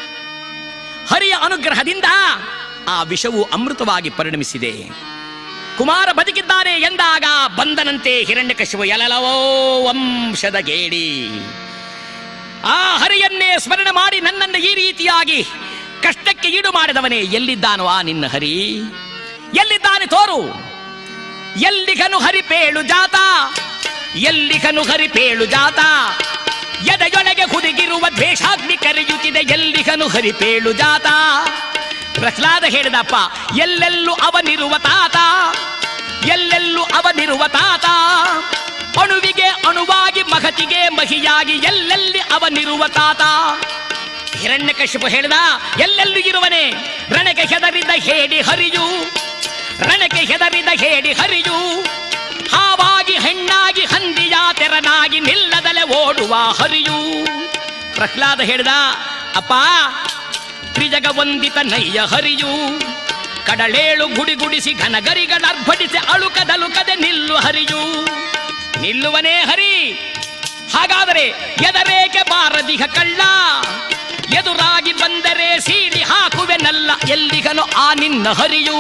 ಹರಿಯ ಅನುಗ್ರಹದಿಂದ ಆ ವಿಷವು ಅಮೃತವಾಗಿ ಪರಿಣಮಿಸಿದೆ. ಕುಮಾರ ಬದುಕಿದ್ದಾನೆ ಎಂದಾಗ ಬಂದನಂತೆ ಹಿರಣ್ಯಕಶಿಪು. ಎಲಲವೋ ವಂಶದ ಗೇಡಿ, ಆ ಹರಿಯನ್ನೇ ಸ್ಮರಣೆ ಮಾಡಿ ನನ್ನನ್ನು ಈ ರೀತಿಯಾಗಿ ಕಷ್ಟಕ್ಕೆ ಈಡು ಮಾಡಿದವನೇ, ಎಲ್ಲಿದ್ದಾನೋ ಆ ನಿನ್ನ ಹರಿ? ಎಲ್ಲಿದ್ದಾನೆ ತೋರು? ಎಲ್ಲಿಗನು ಹರಿಪೇಳು ಜಾತ, ಎಲ್ಲಿಗನು ಹರಿಪೇಳು ಜಾತ, ಎದೆಯೊಳಗೆ ಹುದುಗಿರುವ ದ್ವೇಷಾಗ್ನಿ ಕರೆಯುತ್ತಿದೆ, ಎಲ್ಲಿಗನು ಹರಿಪೇಳು ಜಾತ. ಪ್ರಹ್ಲಾದ ಹೇಳಿದಪ್ಪ, ಎಲ್ಲೆಲ್ಲೂ ಅವನಿರುವ ತಾತ, ಎಲ್ಲೆಲ್ಲೂ ಅವನಿರುವ ತಾತ, ಅಣುವಿಗೆ ಅಣುವಾಗಿ ಮಹತಿಗೆ ಮಹಿಯಾಗಿ ಎಲ್ಲೆಲ್ಲಿ ಅವನಿರುವ ತಾತ. ಹಿರಣ್ಯಕಶಿಪು ಹೇಳಿದ, ಎಲ್ಲೆಲ್ಲೂ ಇರುವನೆ, ರಣಕ್ಕೆ ಹೆದರಿದ ಹೇಡಿ ಹರಿಯು, ರಣಕ್ಕೆ ಹೆದರಿದ ಹೇಡಿ ಹರಿಯು, ಹಾವಾಗಿ ಹೆಣ್ಣಾಗಿ ಹಂದಿಯ ತೆರನಾಗಿ ನಿಲ್ಲದಲೆ ಓಡುವ ಹರಿಯು. ಪ್ರಹ್ಲಾದ ಹೇಳಿದ, ಅಪ್ಪ, ತ್ರಿಜಗ ವಂದಿತ ನಯ್ಯ ಹರಿಯು, ಕಡಲೇಳು ಗುಡಿಗುಡಿಸಿ ಘನಗರಿಗಳರ್ಭಟಿಸಿ ಅಳುಕದಲುಕದೆ ನಿಲ್ಲು ಹರಿಯು. ನಿಲ್ಲುವನೇ ಹರಿ. ಹಾಗಾದರೆ ಎದರೇಕೆ ಬಾರದಿಹ ಕಳ್ಳ, ಎದುರಾಗಿ ಬಂದರೆ ಸೀಡಿ ಹಾಕುವೆನಲ್ಲ, ಎಲ್ಲಿಗನು ಆ ನಿನ್ನ ಹರಿಯು.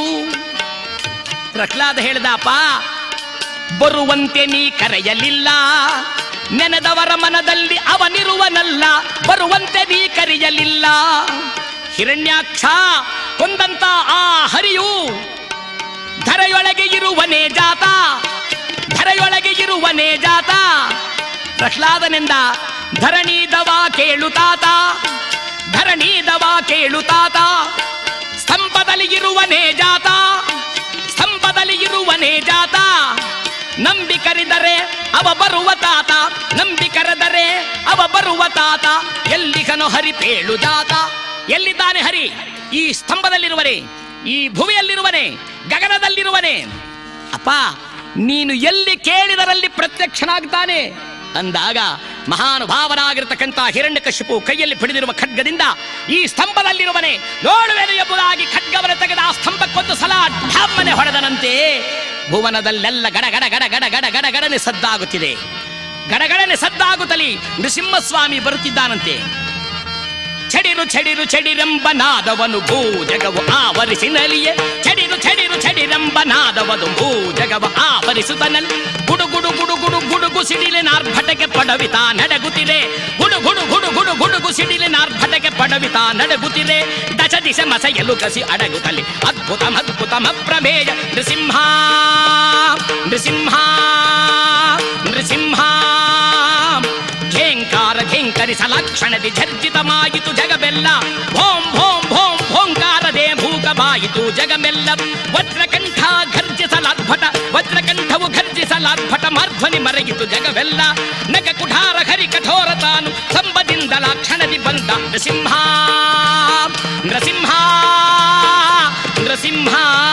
ಪ್ರಹ್ಲಾದ ಹೇಳಿದಪ್ಪ, ಬರುವಂತೆ ನೀ ಕರೆಯಲಿಲ್ಲ, ನೆನೆದವರ ಮನದಲ್ಲಿ ಅವನಿರುವನಲ್ಲ, ಬರುವಂತೆ ನೀ ಕರೆಯಲಿಲ್ಲ. ಹಿರಣ್ಯಾಕ್ಷ ಕೊಂದಂತ ಆ ಹರಿಯು ಧರೆಯೊಳಗೆ ಇರುವನೇ ಜಾತ, ಧರೆಯೊಳಗೆ ಇರುವನೇ ಜಾತ. ಪ್ರಹ್ಲಾದನಿಂದ ಧರಣೀದವ ಕೇಳುತ್ತಾತ, ಧರಣೀದವ ಕೇಳುತ್ತಾತ, ಸ್ತಂಭದಲ್ಲಿ ಇರುವನೇ ಜಾತ, ಸ್ತಂಭದಲ್ಲಿ ಇರುವನೇ ಜಾತ. ನಂಬಿ ಕರೆದರೆ ಅವ ಬರುವ ತಾತ, ನಂಬಿ ಕರೆದರೆ ಅವ ಬರುವ ತಾತ, ಎಲ್ಲಿಗನು ಹರಿಪೇಳು ಜಾತ. ಎಲ್ಲಿದ್ದಾನೆ ಹರಿ? ಈ ಸ್ತಂಭದಲ್ಲಿರುವನೆ, ಈ ಭುವಿಯಲ್ಲಿರುವನೆ, ಗಗನದಲ್ಲಿರುವನೆ. ಅಪ್ಪ, ನೀನು ಎಲ್ಲಿ ಕೇಳಿದರಲ್ಲಿ ಪ್ರತ್ಯಕ್ಷನಾಗ್ತಾನೆ ಅಂದಾಗ ಮಹಾನುಭಾವನಾಗಿರತಕ್ಕಂಥ ಹಿರಣ್ಯಕಶಿಪು ಕೈಯಲ್ಲಿ ಹಿಡಿದಿರುವ ಖಡ್ಗದಿಂದ ಈ ಸ್ತಂಭದಲ್ಲಿರುವನೆ ನೋಡುವೆನು ಎಂಬುದಾಗಿ ಖಡ್ಗವನ್ನು ತೆಗೆದ ಆ ಸ್ತಂಭಕ್ಕೊಂದು ಸಲ ಢಮ್ಮನೆ ಹೊಡೆದನಂತೆ. ಭುವನದಲ್ಲೆಲ್ಲ ಗಡಗಡ ಗಡಗಡ ಗಡಗಡ ಗಡನೆ ಸದ್ದಾಗುತ್ತಿದೆ. ಗಡಗಡನೆ ಸದ್ದಾಗುತ್ತಲೇ ನೃಸಿಂಹಸ್ವಾಮಿ ಬರುತ್ತಿದ್ದಾನಂತೆ. ಛಡಿರು ಛಡಿರು ಛಡಿರೆಂಬ ನಾದವನು ಭೂಜಗವು ಆವರಿಸಿನಲಿಯೇ, ಛಡಿರು ಛಡಿರು ಛಡಿರೆಂಬ ನಾದವನು ಭೂಜಗವು ಆವರಿಸುತ್ತನಲ್ಲಿ, ಗುಡು ಗುಡು ಗುಡು ಗುಡು ಗುಡುಗು ಸಿಡಿಲಿನಾರ್ಭಟಕ್ಕೆ ಪಡವಿತಾ ನಡಗುತ್ತಿದೆ, ಗುಡು ಗುಡು ಗುಡು ಗುಡು ಗುಡುಗು ಸಿಡಿಲಿನಾರ್ಭಟಕ್ಕೆ ಪಡವಿತಾ ನಡಗುತ್ತಿದೆ. ದಶ ದಿಶೆ ಮಸೆಯಲು ಕಸಿ ಅಡಗುತ್ತಲಿ ಅದ್ಭುತಂ ಅದ್ಭುತಂ ಅಪ್ರಮೇಯ ನೃಸಿಂಹ ನೃಸಿಂಹ ನೃಸಿಂಹ. ಘೇಂಕಾರ ಘೇಂಕರಿಸಲಾಕ್ಷಣದಿ ಝರ್ಜಿತಮಾಯಿತು ಜಗವೆಲ್ಲ, ಭೋಂ ಭೋಂ ಭೋಂ ಭೋಂಕಾರದೇ ಭೂಕವಾಯಿತು ಜಗಮೆಲ್ಲ. ವಜ್ರಕಂಠ ಘರ್ಜಿಸಲಾರ್ಭಟ, ವಜ್ರಕಂಠವು ಘರ್ಜಿಸಲಾರ್ಭಟ, ಮಾರ್ಧ್ವನಿ ಮರೆಯಿತು ಜಗವೆಲ್ಲ. ನಗ ಕುಠಾರ ಹರಿ ಕಠೋರ ತಾನು ಸಂಬದಿಂದಲ ಕ್ಷಣದಿ ಬಂದ ನೃಸಿಂಹ ನೃಸಿಂಹ ನೃಸಿಂಹ.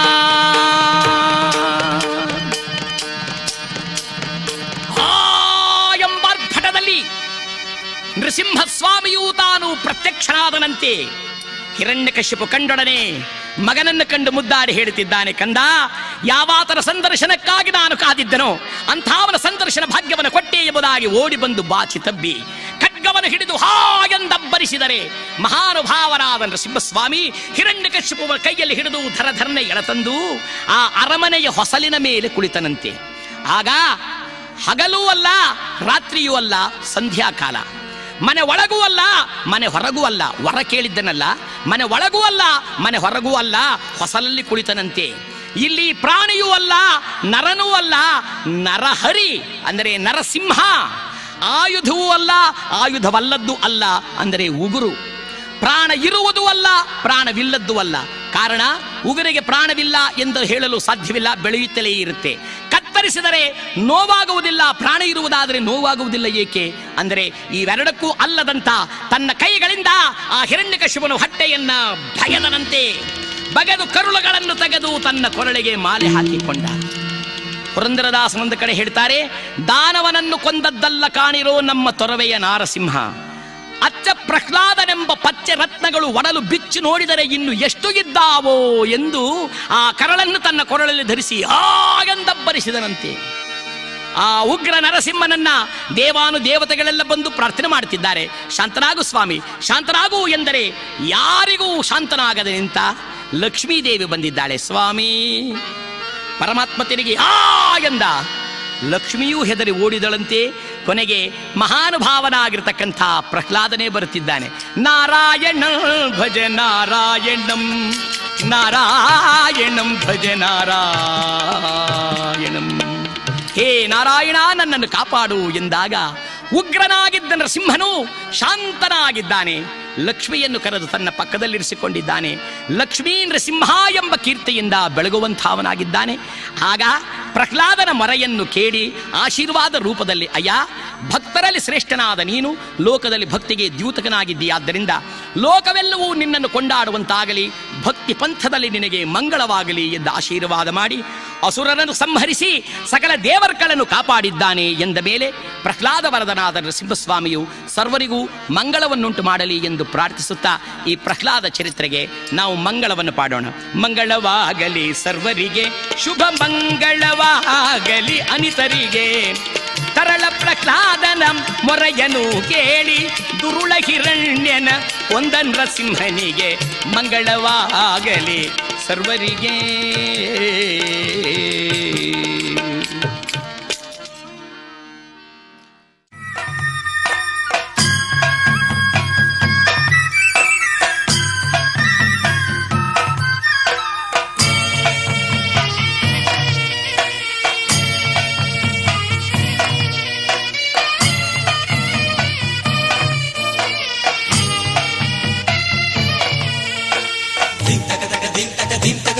ನೃಸಿಂಹಸ್ವಾಮಿಯೂ ತಾನು ಪ್ರತ್ಯಕ್ಷನಾದನಂತೆ. ಹಿರಣ್ಯಕಶಿಪು ಕಂಡೊಡನೆ ಮಗನನ್ನು ಕಂಡು ಮುದ್ದಾಡಿ ಹೇಳುತ್ತಿದ್ದಾನೆ, ಕಂದ, ಯಾವಾತನ ಸಂದರ್ಶನಕ್ಕಾಗಿ ನಾನು ಕಾದಿದ್ದನೋ ಅಂಥವನ ಸಂದರ್ಶನ ಭಾಗ್ಯವನ್ನು ಕೊಟ್ಟೆ ಎಂಬುದಾಗಿ ಓಡಿ ಬಂದು ಬಾಚಿ ತಬ್ಬಿ ಖಡ್ಗವನ್ನು ಹಿಡಿದು ಹಾಗೆಂದಬ್ಬರಿಸಿದರೆ ಮಹಾನುಭಾವರಾದ ನೃಸಿಂಹಸ್ವಾಮಿ ಹಿರಣ್ಯಕಶಿಪುವ ಕೈಯಲ್ಲಿ ಹಿಡಿದು ಧರಧರನೆ ಎಳತಂದು ಆ ಅರಮನೆಯ ಹೊಸಲಿನ ಮೇಲೆ ಕುಳಿತನಂತೆ. ಆಗ ಹಗಲೂ ಅಲ್ಲ ರಾತ್ರಿಯೂ ಅಲ್ಲ, ಸಂಧ್ಯಾಕಾಲ. ಮನೆ ಒಳಗೂ ಅಲ್ಲ ಮನೆ ಹೊರಗೂ ಅಲ್ಲ, ವರ ಕೇಳಿದ್ದನಲ್ಲ, ಮನೆ ಒಳಗೂ ಅಲ್ಲ ಮನೆ ಹೊರಗೂ ಅಲ್ಲ, ಹೊಸಲಲ್ಲಿ ಕುಳಿತನಂತೆ. ಇಲ್ಲಿ ಪ್ರಾಣಿಯೂ ಅಲ್ಲ ನರನೂ ಅಲ್ಲ, ನರಹರಿ ಅಂದರೆ ನರಸಿಂಹ. ಆಯುಧವೂ ಅಲ್ಲ ಆಯುಧವಲ್ಲದ್ದು ಅಲ್ಲ ಅಂದರೆ ಉಗುರು. ಪ್ರಾಣ ಇರುವುದೂ ಅಲ್ಲ ಪ್ರಾಣವಿಲ್ಲದ್ದು ಅಲ್ಲ. ಕಾರಣ, ಉಗುರಿಗೆ ಪ್ರಾಣವಿಲ್ಲ ಎಂದು ಹೇಳಲು ಸಾಧ್ಯವಿಲ್ಲ, ಬೆಳೆಯುತ್ತಲೇ ಇರುತ್ತೆ. ಕತ್ತರಿಸಿದರೆ ನೋವಾಗುವುದಿಲ್ಲ, ಪ್ರಾಣ ಇರುವುದಾದರೆ ನೋವಾಗುವುದಿಲ್ಲ. ಏಕೆ ಅಂದರೆ ಇವೆರಡಕ್ಕೂ ಅಲ್ಲದಂತ ತನ್ನ ಕೈಗಳಿಂದ ಆ ಹಿರಣ್ಯಕಶಿಪುನ ಹೊಟ್ಟೆಯನ್ನ ಭಯದನಂತೆ ಬಗೆದು ಕರುಳುಗಳನ್ನು ತೆಗೆದು ತನ್ನ ಕೊರಳಿಗೆ ಮಾಲೆ ಹಾಕಿಕೊಂಡ. ಪುರಂದರದಾಸನೊಂದು ಕಡೆ ಹೇಳ್ತಾರೆ, ದಾನವನನ್ನು ಕೊಂದದ್ದಲ್ಲ ಕಾಣಿರೋ ನಮ್ಮ ತೊರವೆಯ ನಾರಸಿಂಹ, ಅಚ್ಚ ಪ್ರಹ್ಲಾದನೆಂಬ ಪಚ್ಚೆ ರತ್ನಗಳು ಒಡಲು ಬಿಚ್ಚು ನೋಡಿದರೆ ಇನ್ನು ಎಷ್ಟು ಇದ್ದಾವೋ ಎಂದು ಆ ಕರಳನ್ನು ತನ್ನ ಕೊರಳಲ್ಲಿ ಧರಿಸಿ ಆಗೆಂದಬ್ಬರಿಸಿದನಂತೆ. ಆ ಉಗ್ರ ನರಸಿಂಹನನ್ನ ದೇವಾನು ದೇವತೆಗಳೆಲ್ಲ ಬಂದು ಪ್ರಾರ್ಥನೆ ಮಾಡುತ್ತಿದ್ದಾರೆ, ಶಾಂತನಾಗು ಸ್ವಾಮಿ, ಶಾಂತನಾಗು ಎಂದರೆ ಯಾರಿಗೂ ಶಾಂತನಾಗದೆ ನಿಂತ ಲಕ್ಷ್ಮೀದೇವಿ ಬಂದಿದ್ದಾಳೆ. ಸ್ವಾಮಿ ಪರಮಾತ್ಮ ತಿರುಗಿ ಎಂದ. ಲಕ್ಷ್ಮಿಯೂ ಹೆದರಿ ಓಡಿದಳಂತೆ. ಕೊನೆಗೆ ಮಹಾನುಭಾವನಾಗಿರ್ತಕ್ಕಂಥ ಪ್ರಹ್ಲಾದನೇ ಬರುತ್ತಿದ್ದಾನೆ. ನಾರಾಯಣ ಭಜ ನಾರಾಯಣಂ, ನಾರಾಯಣಂ ಭಜ ನಾರಾಯಣಂ. ಹೇ ನಾರಾಯಣ, ನನ್ನನ್ನು ಕಾಪಾಡು ಎಂದಾಗ ಉಗ್ರನಾಗಿದ್ದ ನರಸಿಂಹನು ಶಾಂತನಾಗಿದ್ದಾನೆ. ಲಕ್ಷ್ಮಿಯನ್ನು ಕರೆದು ತನ್ನ ಪಕ್ಕದಲ್ಲಿರಿಸಿಕೊಂಡಿದ್ದಾನೆ. ಲಕ್ಷ್ಮೀ ನರಸಿಂಹ ಎಂಬ ಕೀರ್ತಿಯಿಂದ ಬೆಳಗುವಂಥವನಾಗಿದ್ದಾನೆ. ಆಗ ಪ್ರಹ್ಲಾದನ ಮೊರೆಯನ್ನು ಕೇಳಿ ಆಶೀರ್ವಾದ ರೂಪದಲ್ಲಿ, ಅಯ್ಯ, ಭಕ್ತರಲ್ಲಿ ಶ್ರೇಷ್ಠನಾದ ನೀನು ಲೋಕದಲ್ಲಿ ಭಕ್ತಿಗೆ ದ್ಯೂತಕನಾಗಿದ್ದೀಯಾದ್ದರಿಂದ ಲೋಕವೆಲ್ಲವೂ ನಿನ್ನನ್ನು ಕೊಂಡಾಡುವಂತಾಗಲಿ, ಭಕ್ತಿ ಪಂಥದಲ್ಲಿ ನಿನಗೆ ಮಂಗಳವಾಗಲಿ ಎಂದು ಆಶೀರ್ವಾದ ಮಾಡಿ ಅಸುರರನ್ನು ಸಂಹರಿಸಿ ಸಕಲ ದೇವರ್ಗಳನ್ನು ಕಾಪಾಡಿದ್ದಾನೆ ಎಂದ ಮೇಲೆ ಪ್ರಹ್ಲಾದ ವರದನಾದ ನರಸಿಂಹಸ್ವಾಮಿಯು ಸರ್ವರಿಗೂ ಮಂಗಳವನ್ನುಂಟು ಮಾಡಲಿ ಎಂದು ಪ್ರಾರ್ಥಿಸುತ್ತಾ ಈ ಪ್ರಹ್ಲಾದ ಚರಿತ್ರೆಗೆ ನಾವು ಮಂಗಳವನ್ನು ಪಾಡೋಣ. ಮಂಗಳವಾಗಲಿ ಸರ್ವರಿಗೆ, ಶುಭ ಮಂಗಳವಾಗಲಿ ಅನಿತರಿಗೆ, ತರಳ ಪ್ರಹ್ಲಾದನ ಮೊರೆಯನು ಕೇಳಿ ದುರುಳ ಹಿರಣ್ಯನ ಕೊಂದ ನರಸಿಂಹನಿಗೆ ಮಂಗಳವಾಗಲಿ ಸರ್ವರಿಗೆ. ಧಿಂ ತಕ